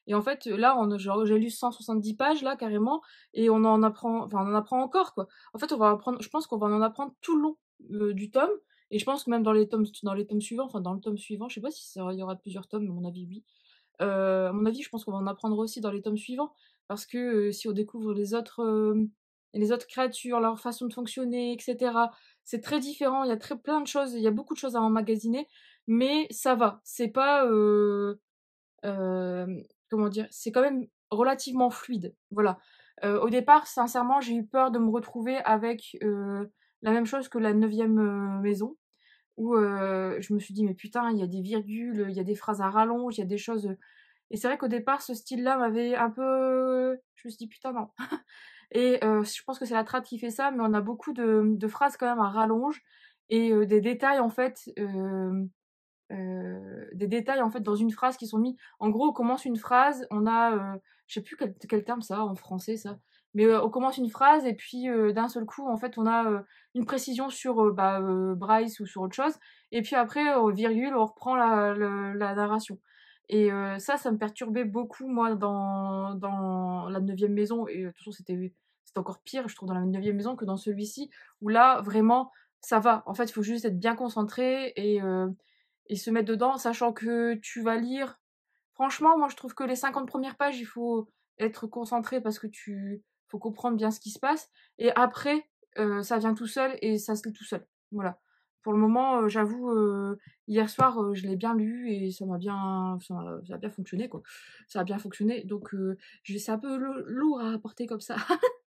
Et en fait, là, on, genre, j'ai lu cent soixante-dix pages, là, carrément, et on en apprend, enfin, on en apprend encore, quoi. En fait, on va apprendre, je pense qu'on va en apprendre tout le long euh, du tome, et je pense que même dans les tomes, dans les tomes suivants, enfin, dans le tome suivant, je sais pas si ça, il y aura plusieurs tomes, mais à mon avis, oui. Euh, à mon avis, je pense qu'on va en apprendre aussi dans les tomes suivants, parce que euh, si on découvre les autres, euh, les autres créatures, leur façon de fonctionner, et cetera, c'est très différent, il y a très plein de choses, il y a beaucoup de choses à emmagasiner, mais ça va, c'est pas... Euh, euh, comment dire? C'est quand même relativement fluide, voilà. Euh, au départ, sincèrement, j'ai eu peur de me retrouver avec euh, la même chose que la neuvième euh, maison, où euh, je me suis dit, mais putain, il y a des virgules, il y a des phrases à rallonge, il y a des choses... Et c'est vrai qu'au départ, ce style-là m'avait un peu... Je me suis dit, putain, non. Et euh, je pense que c'est la trad qui fait ça, mais on a beaucoup de, de phrases quand même à rallonge, et euh, des détails, en fait... euh, euh, des détails en fait dans une phrase qui sont mis. En gros, on commence une phrase, on a, euh, je sais plus quel, quel terme ça en français ça, mais euh, on commence une phrase et puis euh, d'un seul coup en fait on a euh, une précision sur euh, bah, euh, Bryce ou sur autre chose, et puis après euh, virgule on reprend la, la, la narration. Et euh, ça, ça me perturbait beaucoup moi dans dans la neuvième maison, et euh, de toute façon c'était c'était encore pire je trouve dans la neuvième maison que dans celui-ci, où là vraiment ça va. En fait, il faut juste être bien concentré et euh, et se mettre dedans, sachant que tu vas lire. Franchement, moi je trouve que les cinquante premières pages, il faut être concentré parce que tu faut comprendre bien ce qui se passe. Et après, euh, ça vient tout seul et ça se lit tout seul. Voilà. Pour le moment, euh, j'avoue, euh, hier soir, euh, je l'ai bien lu et ça m'a bien, ça a, ça a bien fonctionné quoi. Ça a bien fonctionné. Donc, euh, c'est un peu lourd à apporter comme ça.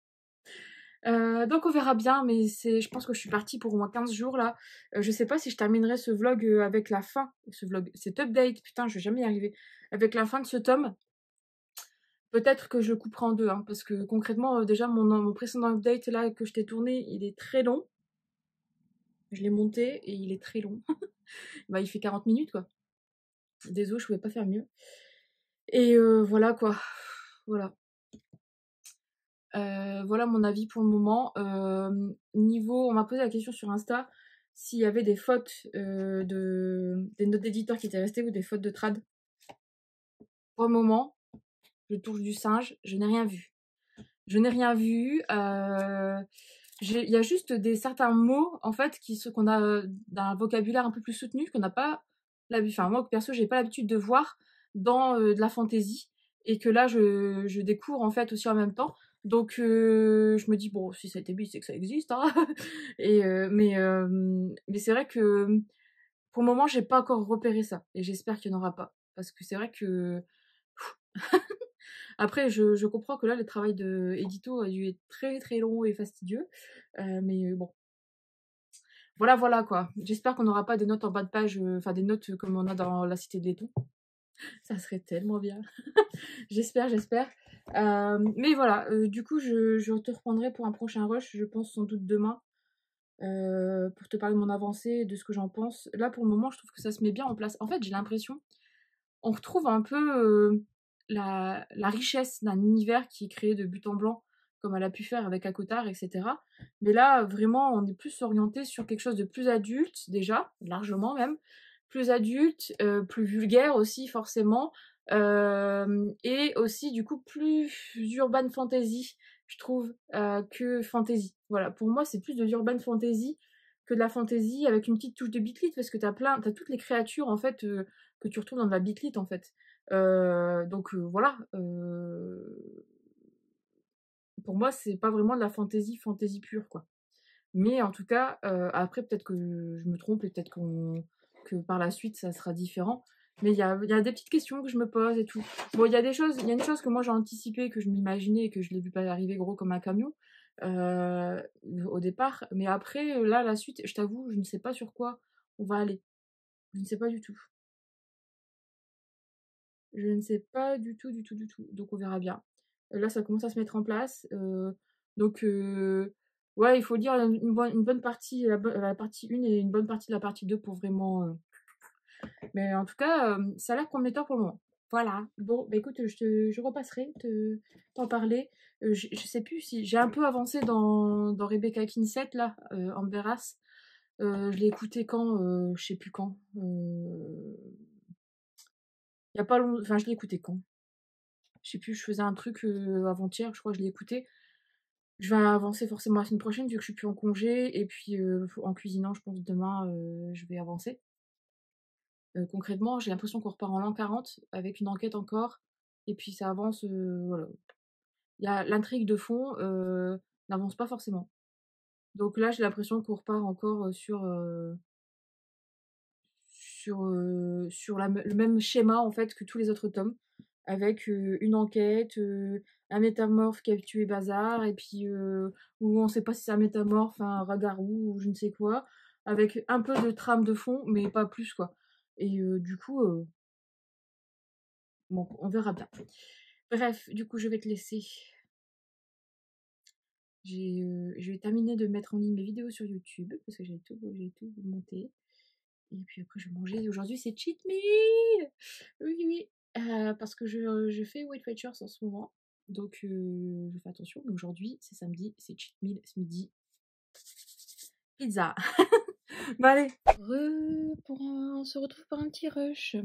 Euh, donc on verra bien, mais c'est, je pense que je suis partie pour au moins quinze jours là. Euh, je sais pas si je terminerai ce vlog euh, avec la fin, ce vlog, cet update, putain, je vais jamais y arriver, avec la fin de ce tome. Peut-être que je le couperai en deux, hein, parce que concrètement, euh, déjà mon, mon précédent update là que je t'ai tourné, il est très long. Je l'ai monté et il est très long. Bah il fait quarante minutes quoi. Désolé, je pouvais pas faire mieux. Et euh, voilà quoi. Voilà. Euh, voilà mon avis pour le moment. Euh, niveau, on m'a posé la question sur Insta s'il y avait des fautes euh, de des notes d'éditeurs qui étaient restées ou des fautes de trad. Pour le moment, je touche du singe, je n'ai rien vu. Je n'ai rien vu. Euh, il y a juste des certains mots en fait qui sont qu'on a euh, d'un vocabulaire un peu plus soutenu qu'on n'a pas l'habitude. Enfin moi perso j'ai pas l'habitude de voir dans euh, de la fantaisie, et que là je, je découvre en fait aussi en même temps. Donc euh, je me dis bon si ça a été dit c'est que ça existe hein. Et euh, mais euh, mais c'est vrai que pour le moment j'ai pas encore repéré ça et j'espère qu'il n'y en aura pas, parce que c'est vrai que après, je, je comprends que là, le travail de édito a dû être très très long et fastidieux. Euh, mais bon, voilà, voilà quoi. J'espère qu'on n'aura pas des notes en bas de page, euh, enfin des notes comme on a dans La Cité de Laiton. Ça serait tellement bien. J'espère, j'espère. Euh, mais voilà, euh, du coup, je, je te reprendrai pour un prochain rush, je pense sans doute demain, euh, pour te parler de mon avancée, de ce que j'en pense. Là, pour le moment, je trouve que ça se met bien en place. En fait, j'ai l'impression, on retrouve un peu euh, la, la richesse d'un univers qui est créé de but en blanc, comme elle a pu faire avec Akotar, et cetera. Mais là, vraiment, on est plus orienté sur quelque chose de plus adulte, déjà, largement même, plus adulte, euh, plus vulgaire aussi, forcément, euh, et aussi, du coup, plus urban fantasy, je trouve, euh, que fantasy. Voilà, pour moi, c'est plus de l'urban fantasy que de la fantasy avec une petite touche de bitlit, parce que t'as plein, t'as toutes les créatures, en fait, euh, que tu retrouves dans de la bitlit, en fait. Euh, donc, euh, voilà. Euh, pour moi, c'est pas vraiment de la fantasy, fantasy pure, quoi. Mais en tout cas, euh, après, peut-être que je me trompe et peut-être qu'on que par la suite, ça sera différent. Mais il y a, y a des petites questions que je me pose et tout. Bon, il y a des choses, il y a une chose que moi j'ai anticipée, que je m'imaginais et que je l'ai vu pas arriver gros comme un camion euh, au départ. Mais après, là, la suite, je t'avoue, je ne sais pas sur quoi on va aller. Je ne sais pas du tout. Je ne sais pas du tout, du tout, du tout. Donc on verra bien. Euh, Là, ça commence à se mettre en place. Euh, donc, euh, ouais, il faut lire une bonne, une bonne partie, la, bo- la partie un et une bonne partie de la partie deux pour vraiment... euh, Mais en tout cas, euh, ça a l'air prometteur pour le moment. Voilà. Bon, bah écoute, je, te, je repasserai te, t'en parler. Euh, je, je sais plus si... J'ai un peu avancé dans, dans Rebecca Kinset, là, euh, Amberas. Euh, je l'ai écouté quand euh, Je sais plus quand. Euh, Il y a pas longtemps... Enfin, je l'ai écouté quand Je sais plus, je faisais un truc euh, avant-hier, je crois que je l'ai écouté. Je vais avancer forcément la semaine prochaine vu que je suis plus en congé et puis euh, en cuisinant, je pense demain, euh, je vais avancer. Euh, concrètement, j'ai l'impression qu'on repart en l'an quarante avec une enquête encore et puis ça avance, euh, voilà. Il y a l'intrigue de fond euh, n'avance pas forcément. Donc là, j'ai l'impression qu'on repart encore euh, sur euh, sur, heu, sur la le même schéma en fait que tous les autres tomes, avec, heu, une enquête, heu, un métamorphe qui a tué Bazar et puis, heu, où on sait pas si c'est un métamorphe, un rat-garou ou je ne sais quoi, avec un peu de trame de fond, mais pas plus quoi et heu, du coup, heu, bon, on verra bien. Bref, du coup, je vais te laisser. J'ai, heu, je vais terminer de mettre en ligne mes vidéos sur YouTube parce que j'ai tout j'ai tout monté. Et puis après, je vais manger. Aujourd'hui, c'est cheat meal. Oui, oui. Euh, parce que je, je fais Weight Watchers en ce moment. Donc, euh, je fais attention. Mais aujourd'hui, c'est samedi, c'est cheat meal ce midi. Pizza. Bon, allez. Re, pour un- on se retrouve pour un petit rush.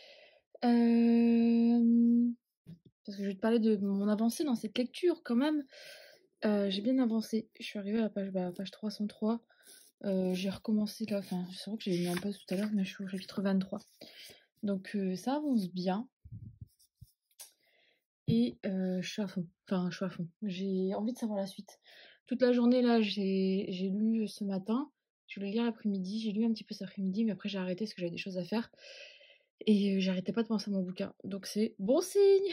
Euh, parce que je vais te parler de mon avancée dans cette lecture quand même. Euh, j'ai bien avancé. Je suis arrivée à la page, bah, page trois cent trois. Euh, j'ai recommencé là. Enfin, c'est vrai que j'ai mis en pause tout à l'heure, mais je suis au chapitre vingt-trois. Donc euh, ça avance bien. Et euh, je suis à fond. Enfin, je suis à fond. J'ai envie de savoir la suite. Toute la journée, là, j'ai lu ce matin. Je voulais lire l'après-midi. J'ai lu un petit peu cet après-midi, mais après, j'ai arrêté parce que j'avais des choses à faire. Et euh, j'arrêtais pas de penser à mon bouquin. Donc, c'est bon signe.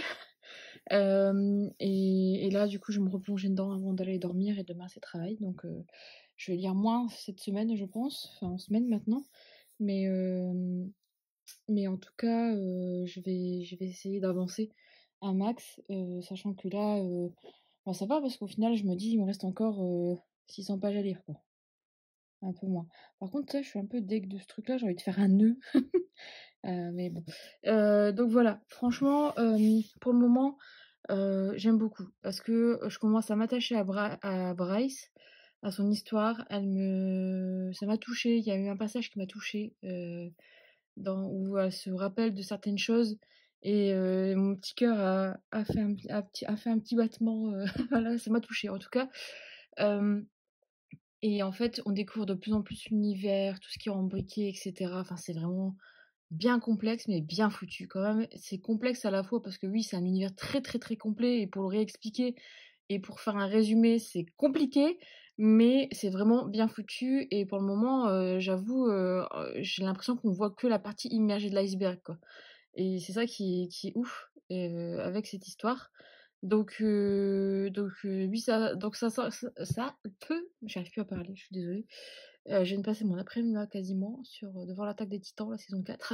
euh, et, et là, du coup, je vais me replonger dedans avant d'aller dormir. Et demain, c'est travail. Donc, euh, je vais lire moins cette semaine, je pense. Enfin, en semaine maintenant. Mais, euh, mais en tout cas, euh, je, vais, je vais essayer d'avancer un max, euh, sachant que là, euh, bon, ça va parce qu'au final, je me dis, il me reste encore euh, six cents pages à lire, quoi. Un peu moins. Par contre, ça, je suis un peu deg de ce truc-là, j'ai envie de faire un nœud. Euh, mais bon. Euh, donc voilà, franchement, euh, pour le moment, euh, j'aime beaucoup parce que je commence à m'attacher à, Bra à Bryce, à son histoire. Elle me, ça m'a touchée. Il y a eu un passage qui m'a touchée. Euh, dans, où elle se rappelle de certaines choses et euh, mon petit cœur a, a, fait un, a, a fait un petit battement. Euh, voilà, ça m'a touchée en tout cas. Euh, et en fait, on découvre de plus en plus l'univers, tout ce qui est embriqué, et cetera. Enfin, c'est vraiment bien complexe, mais bien foutu quand même. C'est complexe à la fois parce que oui, c'est un univers très très très complet et pour le réexpliquer et pour faire un résumé, c'est compliqué, mais c'est vraiment bien foutu et pour le moment, euh, j'avoue, euh, j'ai l'impression qu'on voit que la partie immergée de l'iceberg, quoi. Et c'est ça qui est, qui est ouf euh, avec cette histoire. Donc, euh, donc euh, oui, ça, donc ça, ça, ça, ça peut. J'arrive plus à parler, je suis désolée. Euh, je viens de passer mon après-midi là quasiment sur euh, devant l'attaque des Titans, la saison quatre.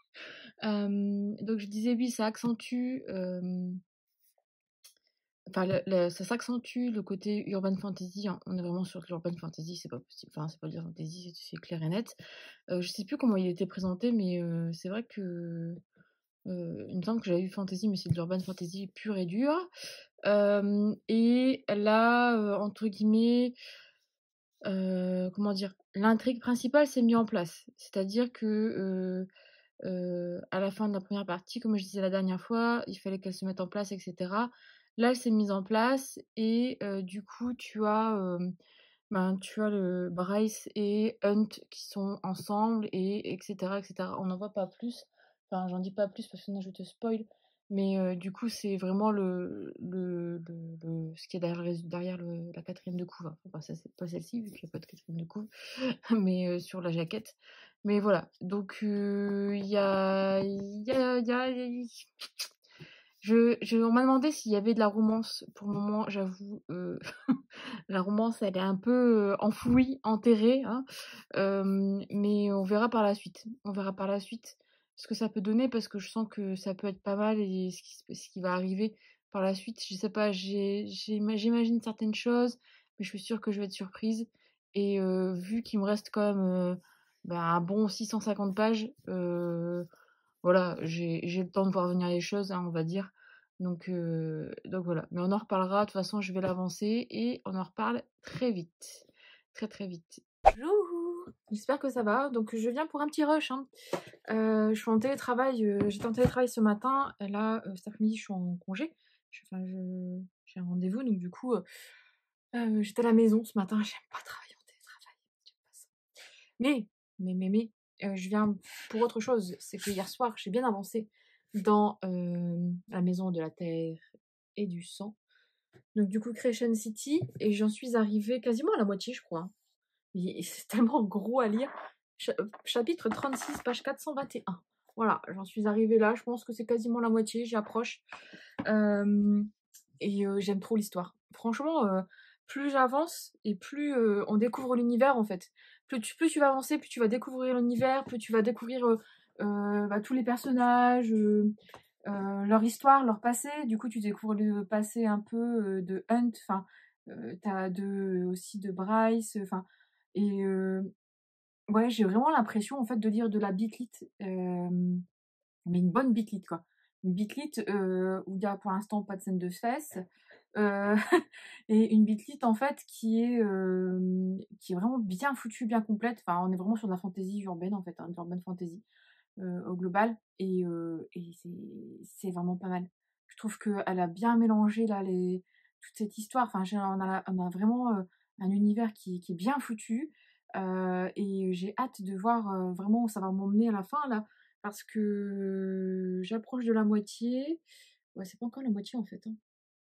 Euh, donc je disais oui, ça accentue. Euh, Enfin, le- le- ça s'accentue le côté urban fantasy, hein. On est vraiment sur l'urban fantasy, c'est pas possible. Enfin, c'est pas dire fantasy, c'est c'est clair et net. Euh, je sais plus comment il était présenté, mais euh, c'est vrai que euh, il me semble que j'avais vu fantasy, mais c'est de l'urban fantasy pur et dur. Euh, et là, euh, entre guillemets, euh, comment dire, l'intrigue principale s'est mise en place. C'est-à-dire que euh, euh, à la fin de la première partie, comme je disais la dernière fois, il fallait qu'elle se mette en place, et cetera. Là, elle s'est mise en place et euh, du coup, tu as, euh, ben, tu as le Bryce et Hunt qui sont ensemble et etc. etc. On n'en voit pas plus. Enfin, j'en dis pas plus parce que sinon je te spoil. Mais euh, du coup, c'est vraiment le, le, le, le- ce qui est derrière, le- derrière le- la quatrième de couve. Enfin, pas, ça- pas celle-ci, vu qu'il n'y a pas de quatrième de couve, mais euh, sur la jaquette. Mais voilà, donc euh, il y a, il y a, il y a- je, je, on m'a demandé s'il y avait de la romance. Pour le moment, j'avoue, euh, la romance, elle est un peu euh, enfouie, enterrée, hein. Euh, mais on verra par la suite. On verra par la suite ce que ça peut donner parce que je sens que ça peut être pas mal et ce qui, ce qui va arriver par la suite. Je sais pas, j'ai, j'ai- j'imagine certaines choses, mais je suis sûre que je vais être surprise. Et euh, vu qu'il me reste quand même euh, bah, un bon six cent cinquante pages, euh, voilà, j'ai j'ai le temps de voir venir les choses, hein, on va dire. Donc, euh, donc voilà. Mais on en reparlera. De toute façon, je vais l'avancer et on en reparle très vite. Très très vite. Bonjour. J'espère que ça va. Donc je viens pour un petit rush, hein. Euh, je suis en télétravail, euh, j'étais en télétravail ce matin, et là, euh, cet après-midi, je suis en congé. Je- Enfin, je, j'ai un rendez-vous, donc du coup, euh, euh, j'étais à la maison ce matin. J'aime pas travailler en télétravail. J'aime pas ça. Mais, mais, mais, mais, euh, je viens pour autre chose. C'est que hier soir, j'ai bien avancé dans euh, la maison de la terre et du sang. Donc du coup, Creation City, et j'en suis arrivée quasiment à la moitié, je crois. Et c'est tellement gros à lire. Cha- chapitre trente-six, page quatre cent vingt et un. Voilà, j'en suis arrivée là. Je pense que c'est quasiment la moitié. J'y approche. Euh, et euh, j'aime trop l'histoire. Franchement, euh, plus j'avance et plus euh, on découvre l'univers en fait. Plus tu, plus tu vas avancer, plus tu vas découvrir l'univers, plus tu vas découvrir euh, euh, bah, tous les personnages, euh, euh, leur histoire, leur passé. Du coup, tu découvres le passé un peu euh, de Hunt. Enfin, euh, t'as de, aussi de Bryce. Enfin, et euh, ouais, j'ai vraiment l'impression en fait de lire de la bitlit, euh, mais une bonne bitlit quoi. Une bitlit euh, où il y a pour l'instant pas de scène de fesses. euh, et une bitlit en fait qui est euh, qui est vraiment bien foutue, bien complète. Enfin, on est vraiment sur de la fantasy urbaine en fait, hein, de l'urban fantasy euh, au global, et, euh, et c'est c'est vraiment pas mal. Je trouve qu'elle a bien mélangé là les toute cette histoire. Enfin, j'ai- on a, on a vraiment euh, un univers qui, qui est bien foutu, euh, et j'ai hâte de voir euh, vraiment où ça va m'emmener à la fin là, parce que j'approche de la moitié. Ouais, c'est pas encore la moitié en fait, hein.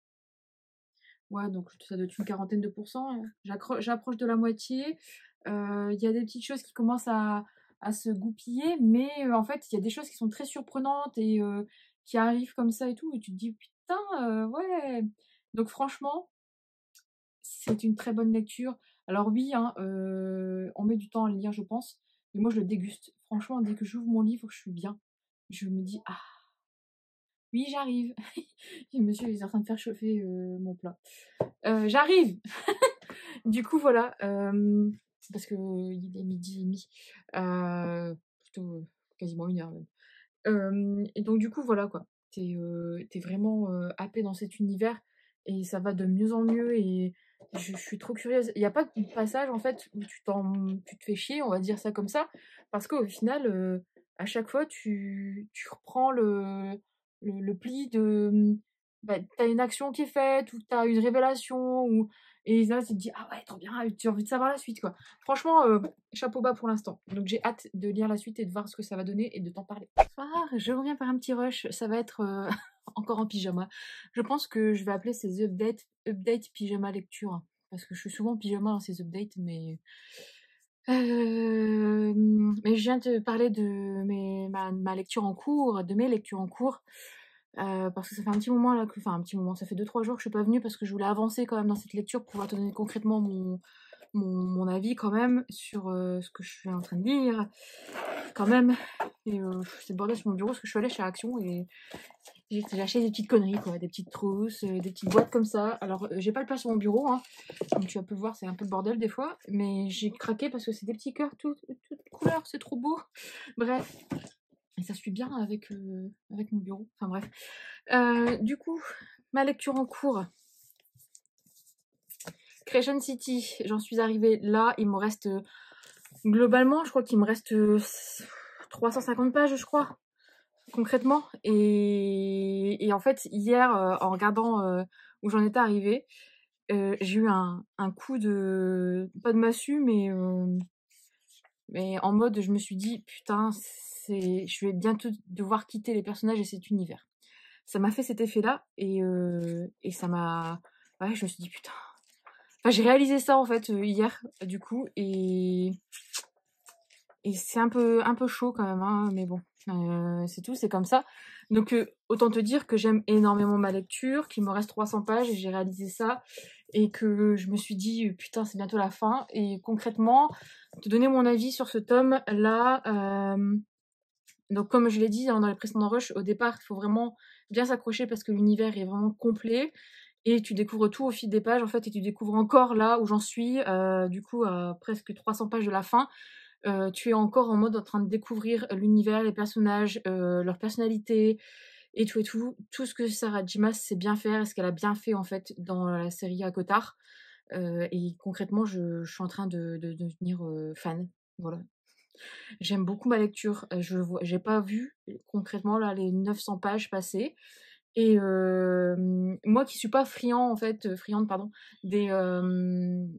Ouais, donc ça doit être une quarantaine de pourcents. euh. J'accro- J'approche de la moitié. Euh, Il y a des petites choses qui commencent à, à se goupiller, mais euh, en fait, il y a des choses qui sont très surprenantes et euh, qui arrivent comme ça et tout, et tu te dis putain, euh, ouais. Donc franchement, c'est une très bonne lecture. Alors oui, hein, euh, on met du temps à le lire, je pense, mais moi je le déguste. Franchement, dès que j'ouvre mon livre, je suis bien. Je me dis ah oui, j'arrive. Et monsieur est en train de faire chauffer euh, mon plat. Euh, j'arrive. Du coup, voilà, euh, parce que il est midi et demi, euh, plutôt euh, quasiment une heure même. Euh, et donc, du coup, voilà quoi. T'es euh, t'es vraiment euh, happé dans cet univers, et ça va de mieux en mieux, et je, je suis trop curieuse. Il n'y a pas de passage en fait où tu, t'en, tu te fais chier, on va dire ça comme ça, parce qu'au final, euh, à chaque fois, tu, tu reprends le, le, le pli de. Bah, t'as une action qui est faite, ou t'as une révélation, ou et là, tu te dis, ah ouais, trop bien, tu as envie de savoir la suite, quoi. Franchement, euh, chapeau bas pour l'instant. Donc j'ai hâte de lire la suite et de voir ce que ça va donner et de t'en parler. Ah, je reviens par un petit rush, ça va être euh, encore en pyjama. Je pense que je vais appeler ces updates, update pyjama lecture. Parce que je suis souvent en pyjama dans ces updates, mais... Euh, mais je viens de te parler de mes, ma, ma lecture en cours, de mes lectures en cours. Euh, parce que ça fait un petit moment là que, enfin un petit moment, ça fait deux trois jours que je suis pas venue parce que je voulais avancer quand même dans cette lecture pour pouvoir te donner concrètement mon, mon, mon avis quand même sur euh, ce que je suis en train de lire quand même. Et euh, c'est le bordel sur mon bureau parce que je suis allée chez Action et j'ai j'ai acheté des petites conneries quoi, des petites trousses, euh, des petites boîtes comme ça. Alors euh, j'ai pas le place sur mon bureau, hein, comme tu as pu voir, c'est un peu le bordel des fois, mais j'ai craqué parce que c'est des petits cœurs toutes toutes couleurs, c'est trop beau. Bref, et ça suit bien avec euh, avec mon bureau. Enfin bref. Euh, du coup, ma lecture en cours. Creation City, j'en suis arrivée là, il me reste euh, globalement, je crois qu'il me reste euh, trois cent cinquante pages, je crois, concrètement. Et, et en fait, hier, euh, en regardant euh, où j'en étais arrivée, euh, j'ai eu un, un coup de... pas de massue, mais, euh, mais en mode, je me suis dit, putain, c'est, je vais bientôt devoir quitter les personnages et cet univers. Ça m'a fait cet effet-là, et, euh, et ça m'a... Ouais, je me suis dit, putain... Enfin, j'ai réalisé ça, en fait, euh, hier, du coup, et... Et c'est un peu, un peu chaud quand même, hein, mais bon, euh, c'est tout, c'est comme ça. Donc euh, autant te dire que j'aime énormément ma lecture, qu'il me reste trois cents pages et j'ai réalisé ça, et que je me suis dit putain c'est bientôt la fin. Et concrètement, te donner mon avis sur ce tome là, euh, donc comme je l'ai dit hein, dans les précédents rushs, au départ il faut vraiment bien s'accrocher parce que l'univers est vraiment complet. Et tu découvres tout au fil des pages en fait, et tu découvres encore là où j'en suis, euh, du coup à presque trois cents pages de la fin. Euh, tu es encore en mode en train de découvrir l'univers, les personnages, euh, leur personnalité et tout et tout. Tout ce que Sarah J. Maas sait bien faire et ce qu'elle a bien fait en fait dans la série à Cotard. Euh, et concrètement, je, je suis en train de, de, de devenir euh, fan. voilà. J'aime beaucoup ma lecture, heu, je vois j'ai pas vu concrètement là les neuf cents pages passer et hem, moi qui suis pas friand en fait, heu, friande pardon, des, hem,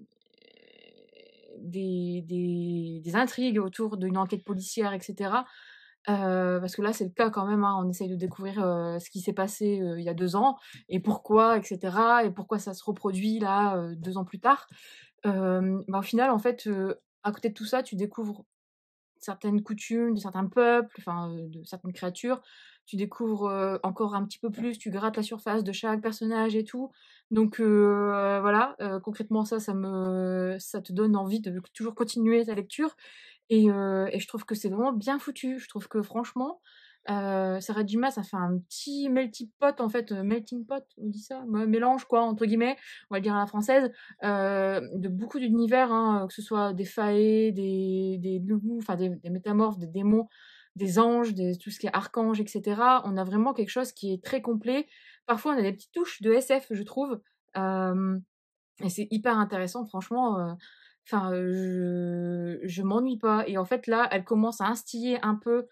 des des des intrigues autour d'une enquête policière et cetera, heu, parce que là c'est le cas quand même, hein, on essaye de découvrir, heu, ce qui s'est passé, heu, il y a deux ans et pourquoi et cetera et pourquoi ça se reproduit là, heu, deux ans plus tard. Hem, bah, au final en fait, heu, à côté de tout ça, tu découvres certaines coutumes de certains peuples, enfin, heu, de certaines créatures. Tu découvres, heu, encore un petit peu plus, tu grattes la surface de chaque personnage et tout. Donc heu, voilà, heu, concrètement ça, ça me ça te donne envie de toujours continuer ta lecture et heu et je trouve que c'est vraiment bien foutu. Je trouve que franchement, heu, Sarajima, ça fait un petit melting pot en fait, heu, melting pot, on dit ça? Ouais, mélange quoi entre guillemets, on va le dire à la française, heu, de beaucoup d'univers, hein, que ce soit des faées, des des loups, enfin des des métamorphes, des démons, des anges, des tout ce qui est archanges et cetera. On a vraiment quelque chose qui est très complet. Parfois, on a des petites touches de S F, je trouve, hem et c'est hyper intéressant franchement, heu, enfin, heu, je je m'ennuie pas et en fait là, elle commence à instiller un peu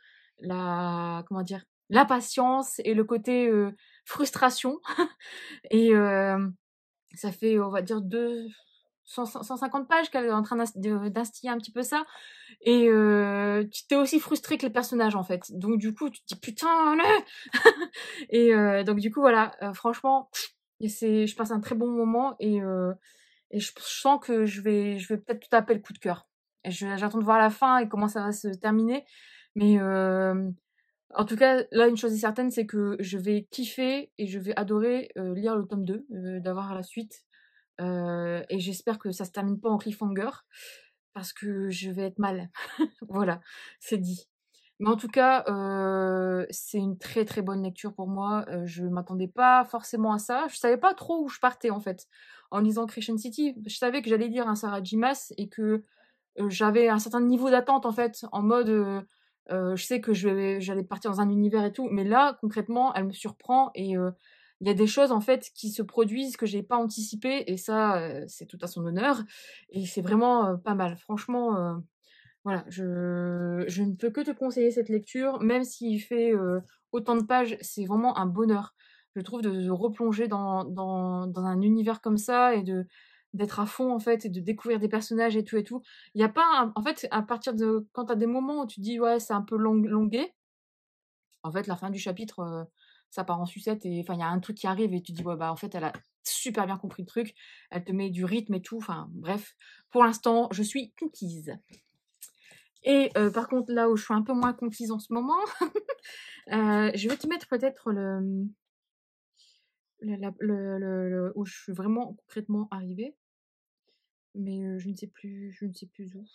la comment dire? L'impatience et le côté, heu, frustration et hem, ça fait on va dire deux cent cent cinquante pages qu'elle est en train d'ins de d'instiller un petit peu ça et heu, tu tu aussi frustré que les personnages en fait. Donc du coup, tu te dis: «Putain, allez!» et heu, donc du coup voilà, heu, franchement, et c'est je passe un très bon moment et heu et je je sens que je vais je vais peut-être tout taper le coup de cœur. Et je j'attends de voir la fin et comment ça va se terminer. Mais hem, en tout cas, là, une chose est certaine, c'est que je vais kiffer et je vais adorer, heu, lire le tome deux, heu, d'avoir la suite. Heu et j'espère que ça se termine pas en cliffhanger parce que je vais être mal. Voilà, c'est dit. Mais en tout cas, heu, c'est une très, très bonne lecture pour moi. Heu, je m'attendais pas forcément à ça. Je savais pas trop où je partais, en fait. En lisant Crescent City, je savais que j'allais lire un Sarah J. Maas et que, heu, j'avais un certain niveau d'attente, en fait, en mode, heu heu, je sais que je vais j'allais partir dans un univers et tout. Mais là, concrètement, elle me surprend et heu, il y a des choses, en fait, qui se produisent que j'ai pas anticipées et ça, heu, c'est tout à son honneur et c'est vraiment, heu, pas mal. Franchement, heu voilà, je je ne peux que te conseiller cette lecture, même s'il fait, heu, autant de pages, c'est vraiment un bonheur. Je trouve de de replonger dans dans dans un univers comme ça et de d'être à fond, en fait et de découvrir des personnages et tout et tout. Il y a pas un en fait, à partir de quand tu as des moments où tu te dis: «Ouais, c'est un peu long longué», en fait, la fin du chapitre, heu, ça part en sucette et enfin, il y a un truc qui arrive et tu te dis: «Ouais, bah, en fait, elle a super bien compris le truc». Elle te met du rythme et tout, enfin bref. Pour l'instant, je suis conquise. Et heu, par contre, là où je suis un peu moins conquise en ce moment, heu, je vais te mettre peut-être le, mmh, le la le le le où je suis vraiment concrètement arrivée, mais heu, je ne sais plus je ne sais plus où.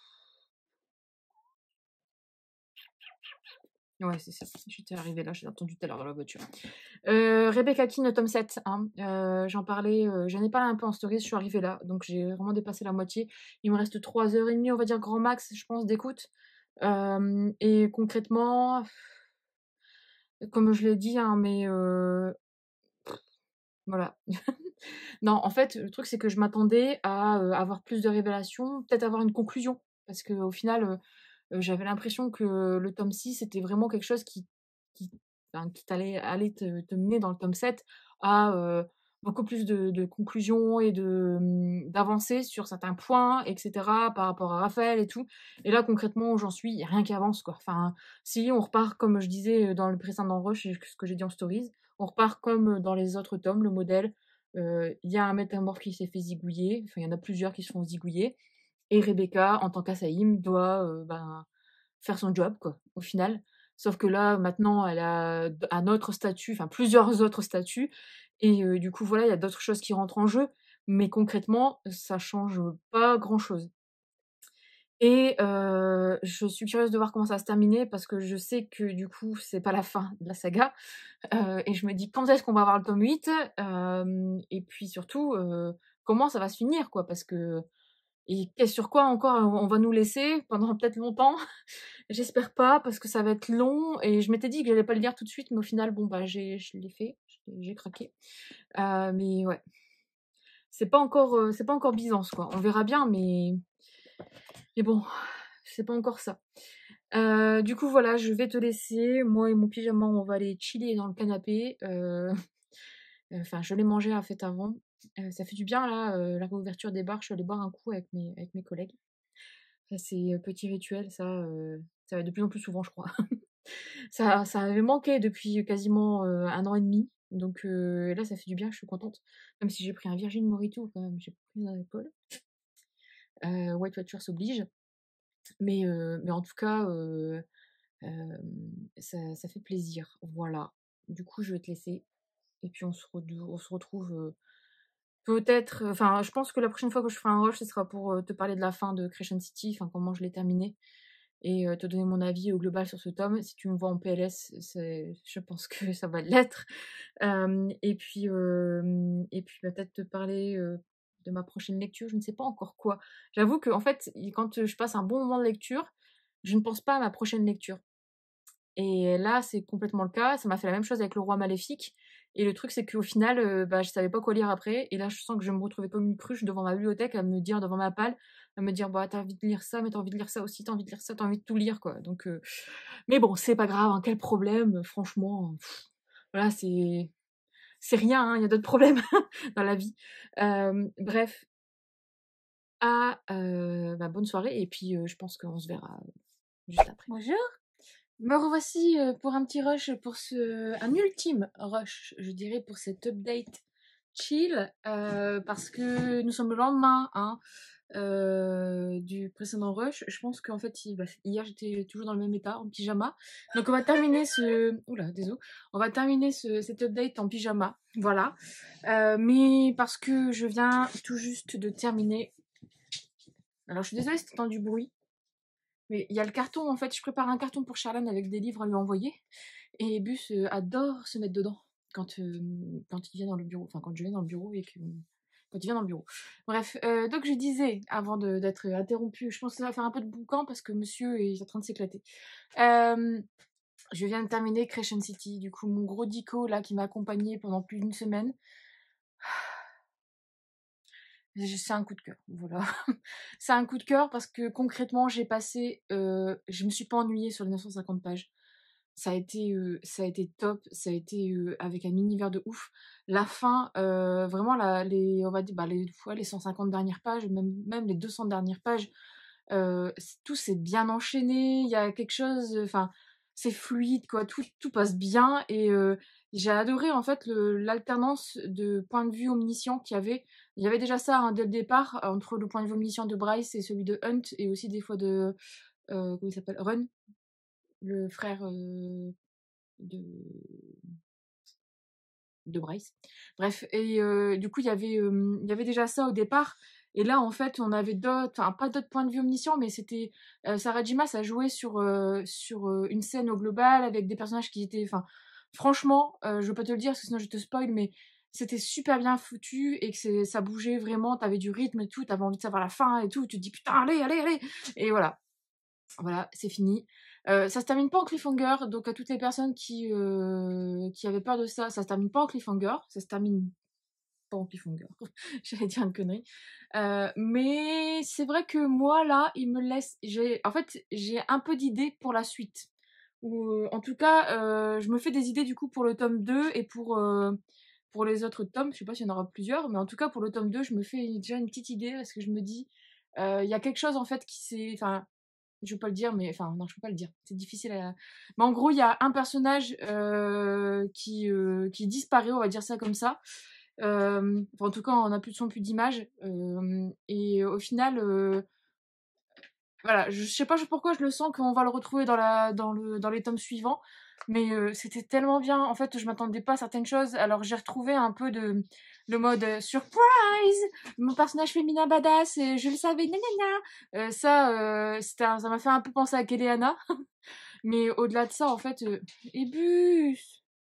Ouais, c'est ça, j'étais arrivée là, j'ai entendu tout à l'heure dans la voiture. Heu, Rebecca King, le tome sept, hein, heu, j'en parlais, heu, j'en ai parlé un peu en stories, je suis arrivée là, donc j'ai vraiment dépassé la moitié. Il me reste trois heures et demie, on va dire grand max, je pense, d'écoute. Hem et concrètement, comme je l'ai dit, hein, mais heu, voilà. Non, en fait, le truc, c'est que je m'attendais à, heu, avoir plus de révélations, peut-être avoir une conclusion. Parce qu'au final, heu heu, j'avais l'impression que le tome six c'était vraiment quelque chose qui qui enfin, qui t'allait allait te te mener dans le tome sept à, heu, beaucoup plus de de conclusions et de, mmh, d'avancées sur certains points et cetera, par rapport à Raphaël et tout. Et là, concrètement, où j'en suis, il y a rien qui avance, quoi. Enfin, si, on repart comme je disais, dans le précédent rush et ce que j'ai dit en stories, on repart comme, dans les autres tomes, le modèle. Heu, il y a un métamorphe qui s'est fait zigouiller, enfin il y en a plusieurs qui se font zigouiller et Rebecca, en tant qu'Asaïm, doit, heu, ben, faire son job quoi, au final. Sauf que là, maintenant, elle a d un autre statut, enfin plusieurs autres statuts et heu, du coup, voilà, il y a d'autres choses qui rentrent en jeu, mais concrètement, ça change pas grand-chose. Et heu, je suis curieuse de voir comment ça va se terminer parce que je sais que du coup, c'est pas la fin de la saga. Heu et je me dis: «Quand est-ce qu'on va avoir le tome huit?» Hem et puis surtout, heu, comment ça va se finir quoi? Parce que et qu'est sur quoi encore on on va nous laisser pendant peut-être longtemps? J'espère pas parce que ça va être long et je m'étais dit que j'allais pas le lire tout de suite, mais au final, bon, bah, j'ai je l'ai fait, j'ai j'ai craqué. Heu, mais ouais, c'est pas encore, heu, c'est pas encore Byzance quoi. On verra bien, mais mais bon, c'est pas encore ça. Euh, du coup, voilà, je vais te laisser. Moi et mon pyjama, on va aller chiller dans le canapé. Euh, Enfin, je l'ai mangé en fait avant. Euh, ça fait du bien là, euh, la réouverture des bars. Je suis allée boire un coup avec mes, avec mes collègues. Ça, c'est un petit rituel, ça, euh, ça va être de plus en plus souvent, je crois. ça, ça avait manqué depuis quasiment euh, un an et demi. Donc euh, là, ça fait du bien, je suis contente. Même si j'ai pris un Virgin Morito quand même, j'ai pas pris d'alcool. Euh, White Watchers s'oblige. Mais, euh, mais en tout cas, euh, euh, ça, ça fait plaisir. Voilà. Du coup, je vais te laisser. Et puis on se, re- on se retrouve euh, peut-être. Enfin, je pense que la prochaine fois que je ferai un rush, ce sera pour euh, te parler de la fin de Crescent City, enfin comment je l'ai terminé, et euh, te donner mon avis au global sur ce tome. Si tu me vois en P L S, c'est, je pense que ça va l'être. Euh, et puis, euh, et puis peut-être te parler euh, de ma prochaine lecture. Je ne sais pas encore quoi. J'avoue que en fait, quand je passe un bon moment de lecture, je ne pense pas à ma prochaine lecture. Et là, c'est complètement le cas. Ça m'a fait la même chose avec Le Roi Maléfique. Et le truc, c'est qu'au final, euh, bah, je savais pas quoi lire après. Et là, je sens que je me retrouvais comme une cruche devant ma bibliothèque à me dire, devant ma palle, à me dire, bah, t'as envie de lire ça, mais t'as envie de lire ça aussi, t'as envie de lire ça, t'as envie de tout lire, quoi. Donc, euh, mais bon, c'est pas grave, hein, quel problème, franchement. Pff, voilà, c'est, c'est rien, hein, il y a d'autres problèmes dans la vie. Euh, bref, à, euh, bah, bonne soirée. Et puis, euh, je pense qu'on se verra juste après. Bonjour. Me revoici euh, pour un petit rush, pour ce... un ultime rush, je dirais, pour cet update chill, euh, parce que nous sommes le lendemain hein, euh, du précédent rush. Je pense qu'en fait, il- bah, hier, j'étais toujours dans le même état, en pyjama. Donc, on va terminer ce... Oula, désolé. On va terminer ce... cet update en pyjama, voilà. Euh, mais parce que je viens tout juste de terminer... Alors, je suis désolée si t'entends du bruit. Mais il y a le carton, en fait, je prépare un carton pour Charlène avec des livres à lui envoyer. Et Bus euh, adore se mettre dedans quand, euh, quand il vient dans le bureau. Enfin, quand je viens dans le bureau et que. Quand il vient dans le bureau. Bref, euh, donc je disais, avant de- d'être interrompue, je pense que ça va faire un peu de boucan parce que monsieur est en train de s'éclater. Euh, je viens de terminer Crescent City, du coup, mon gros dico là qui m'a accompagné pendant plus d'une semaine. C'est un coup de cœur, voilà. C'est un coup de cœur parce que concrètement, j'ai passé. Euh, je me suis pas ennuyée sur les neuf cent cinquante pages. Ça a été, euh, ça a été top, ça a été euh, avec un univers de ouf. La fin, euh, vraiment, la, les, on va dire, bah, les, ouais, les cent cinquante dernières pages, même, même les deux cents dernières pages, euh, c'est- tout s'est bien enchaîné. Il y a quelque chose, enfin, c'est fluide, quoi. Tout, tout passe bien et euh, j'ai adoré en fait le- l'alternance de point de vue omniscient qu'il y avait. Il y avait déjà ça hein, dès le départ entre le point de vue omniscient de Bryce et celui de Hunt et aussi des fois de euh, comment il s'appelle Run, le frère euh, de de Bryce. Bref, et euh, du coup, il y avait, euh, il y avait déjà ça au départ. Et là, en fait, on avait d'autres, enfin, pas d'autres points de vue omniscients, mais c'était euh, Sarah J. Maas a joué sur, euh, sur euh, une scène au global avec des personnages qui étaient, enfin, franchement, euh, je veux pas te le dire, parce que sinon je te spoil, mais c'était super bien foutu et que c'est, ça bougeait vraiment, t'avais du rythme et tout, t'avais envie de savoir la fin et tout, tu te dis putain, allez, allez, allez, et voilà. Voilà, c'est fini. Euh, ça se termine pas en cliffhanger, donc à toutes les personnes qui, euh, qui avaient peur de ça, ça se termine pas en cliffhanger, ça se termine pas en cliffhanger. J'allais dire une connerie. Euh, mais c'est vrai que moi là, il me laisse. J'ai, en fait, j'ai un peu d'idées pour la suite. Ou euh, en tout cas, euh, je me fais des idées du coup pour le tome deux et pour, euh, pour les autres tomes. Je sais pas s'il y en aura plusieurs, mais en tout cas pour le tome deux, je me fais déjà une petite idée parce que je me dis, euh, il y a quelque chose en fait qui s'est. Enfin, je peux pas le dire, mais enfin non, je peux pas le dire. C'est difficile à. Mais en gros, il y a un personnage euh, qui euh, qui disparaît, on va dire ça comme ça. Euh, enfin, en tout cas, on a plus de son, plus d'image. Euh, et au final, euh, voilà, je sais pas pourquoi je le sens qu'on va le retrouver dans la dans le dans les tomes suivants. Mais euh, c'était tellement bien. En fait, je m'attendais pas à certaines choses. Alors j'ai retrouvé un peu de le mode euh, surprise, mon personnage féminin badass, et je le savais, gna gna gna. Euh, ça, euh, c'était un- ça m'a fait un peu penser à Kéléana. Mais au-delà de ça, en fait, euh, Ebus,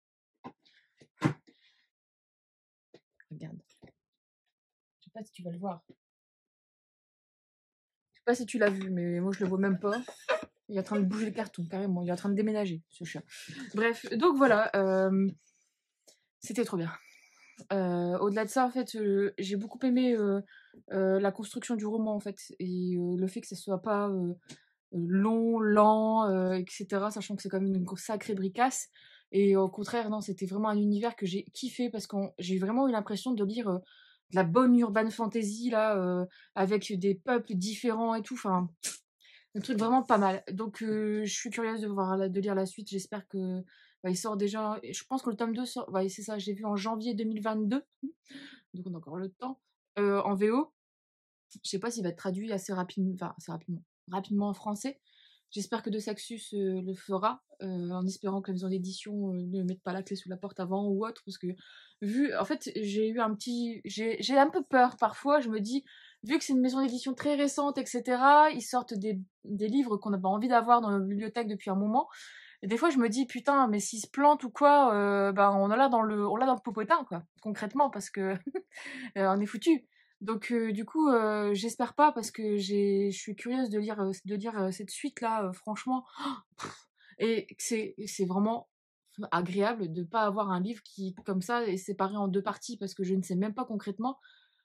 regarde, je sais pas si tu vas le voir. Je sais pas si tu l'as vu, mais moi je le vois même pas. Il est en train de bouger le carton, carrément. Il est en train de déménager, ce chat. Bref, donc voilà, euh, c'était trop bien. Euh, au-delà de ça, en fait, euh, j'ai beaucoup aimé euh, euh, la construction du roman, en fait, et euh, le fait que ça soit pas euh, long, lent, heu, et cetera, sachant que c'est quand même une gro sacrée bricasse et au contraire, non, c'était vraiment un univers que j'ai kiffé parce qu'on j'ai vraiment eu l'impression de lire, heu, de la bonne urban fantasy là, heu, avec des peuples différents et tout, enfin, un truc vraiment pas mal. Donc heu, je suis curieuse de voir la de lire la suite, j'espère que, bah, il sort déjà et je pense que le tome deux sort ouais, c'est ça, je l'ai vu en janvier deux mille vingt-deux, donc on a encore le temps, heu, en V O. Je sais pas s'il va être traduit assez rapidement, enfin assez rapidement, rapidement en français. J'espère que De Saxus euh, le fera, euh, en espérant que la maison d'édition euh, ne mette pas la clé sous la porte avant ou autre, parce que vu, en fait, j'ai eu un petit, j'ai j'ai un peu peur parfois. Je me dis, vu que c'est une maison d'édition très récente, et cetera, ils sortent des, des livres qu'on n'a pas envie d'avoir dans la bibliothèque depuis un moment. Et des fois, je me dis, putain, mais s'ils se plantent ou quoi, euh, ben on l'a dans le, on l'a dans le popotin, quoi, concrètement, parce que euh, on est foutu. Donc euh, du coup, euh, j'espère pas parce que j'ai, je suis curieuse de lire, euh, de lire euh, cette suite là, euh, franchement. Pff, et c'est, c'est vraiment agréable de pas avoir un livre qui, comme ça, est séparé en deux parties parce que je ne sais même pas concrètement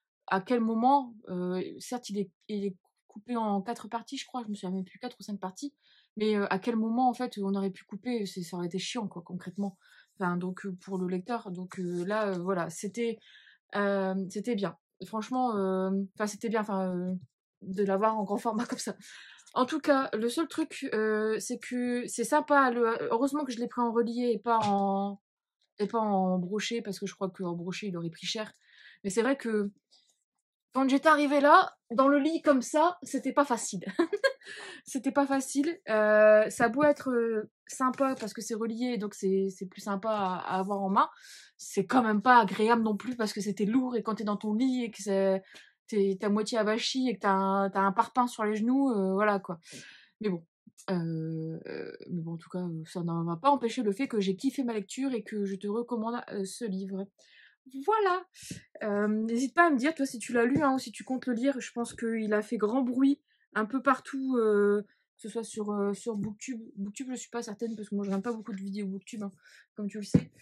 à quel moment. Euh, certes, il est, il est coupé en quatre parties, je crois. Je me souviens même plus, quatre ou cinq parties. Mais euh, à quel moment en fait on aurait pu couper, c'est, ça aurait été chiant quoi, concrètement. Enfin, donc euh, pour le lecteur. Donc euh, là, euh, voilà, c'était euh, c'était bien. Franchement, euh, enfin c'était bien, enfin euh, de l'avoir en grand format comme ça. En tout cas, le seul truc, euh, c'est que c'est sympa. Le, heureusement que je l'ai pris en relié et pas en et pas en broché parce que je crois qu'en broché il aurait pris cher. Mais c'est vrai que quand j'étais arrivée là, dans le lit comme ça, c'était pas facile. C'était pas facile. Euh, ça a beau être euh, sympa parce que c'est relié, donc c'est c'est plus sympa à, à avoir en main. C'est quand même pas agréable non plus parce que c'était lourd et quand t'es dans ton lit et que c'est t'es t'es à moitié avachi et que t'as un, t'as un parpaing sur les genoux, euh, voilà quoi. Mais bon. Euh, euh, mais bon, en tout cas, euh, ça n'en va pas empêcher le fait que j'ai kiffé ma lecture et que je te recommande euh, ce livre. Voilà. Euh, n'hésite pas à me dire, toi, si tu l'as lu hein, ou si tu comptes le lire. Je pense qu'il a fait grand bruit un peu partout, euh, que ce soit sur, euh, sur Booktube. Booktube, je suis pas certaine parce que moi, je regarde pas beaucoup de vidéos Booktube, hein, comme tu le sais.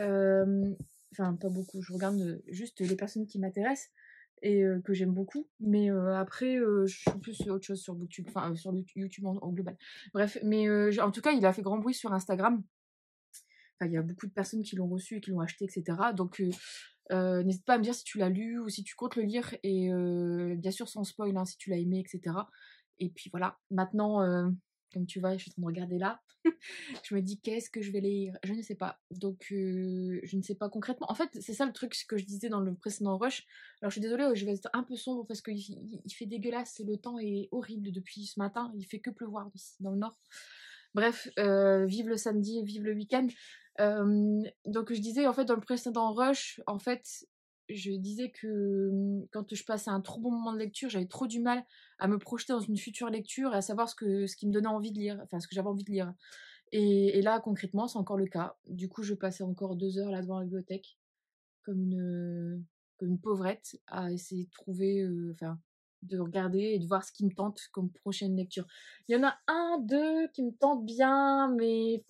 Euh, Enfin, pas beaucoup. Je regarde euh, juste les personnes qui m'intéressent et euh, que j'aime beaucoup. Mais euh, après, euh, je suis plus sur autre chose sur Booktube, enfin euh, sur YouTube en, en global. Bref, mais euh, en tout cas, il a fait grand bruit sur Instagram. Enfin, il y a beaucoup de personnes qui l'ont reçu et qui l'ont acheté, et cetera. Donc, euh, euh, n'hésite pas à me dire si tu l'as lu ou si tu comptes le lire. Et euh, bien sûr, sans spoil, hein, si tu l'as aimé, et cetera. Et puis voilà, maintenant, euh, comme tu vois, je suis en train de regarder là. Je me dis, qu'est-ce que je vais lire? Je ne sais pas. Donc, euh, je ne sais pas concrètement. En fait, c'est ça le truc ce que je disais dans le précédent rush. Alors, je suis désolée, je vais être un peu sombre parce qu'il il fait dégueulasse et le temps est horrible depuis ce matin. Il fait que pleuvoir ici, dans le nord. Bref, euh, vive le samedi et vive le week-end. Euh, donc je disais en fait dans le précédent rush, en fait, je disais que hum, quand je passais un trop bon moment de lecture, j'avais trop du mal à me projeter dans une future lecture et à savoir ce que ce qui me donnait envie de lire, enfin ce que j'avais envie de lire. Et, et là concrètement, c'est encore le cas. Du coup, je passais encore deux heures là devant la bibliothèque comme une comme une pauvrette à essayer de trouver, euh, enfin de regarder et de voir ce qui me tente comme prochaine lecture. Il y en a un, deux qui me tentent bien, mais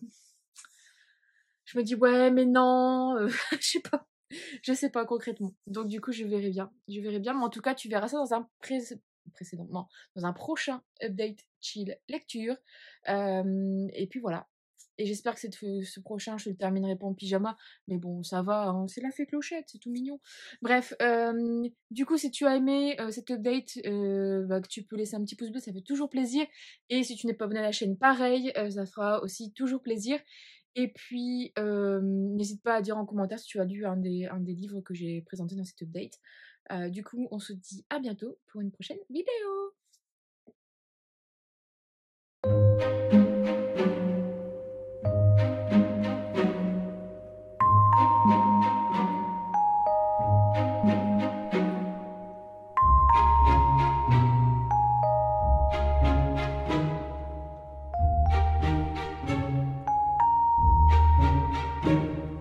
je me dis ouais, mais non, euh, je sais pas, je sais pas concrètement. Donc du coup, je verrai bien, je verrai bien. Mais en tout cas, tu verras ça dans un pré précédent, non, dans un prochain update chill lecture. Euh, et puis voilà. Et j'espère que cette, ce prochain, je le terminerai pas en pyjama. Mais bon, ça va, hein, c'est la fée clochette, c'est tout mignon. Bref, euh, du coup, si tu as aimé euh, cet update, euh, bah, que tu peux laisser un petit pouce bleu, ça fait toujours plaisir. Et si tu n'es pas abonné à la chaîne, pareil, euh, ça fera aussi toujours plaisir. Et puis, euh, n'hésite pas à dire en commentaire si tu as lu un des, un des livres que j'ai présenté dans cet update. Euh, du coup, on se dit à bientôt pour une prochaine vidéo.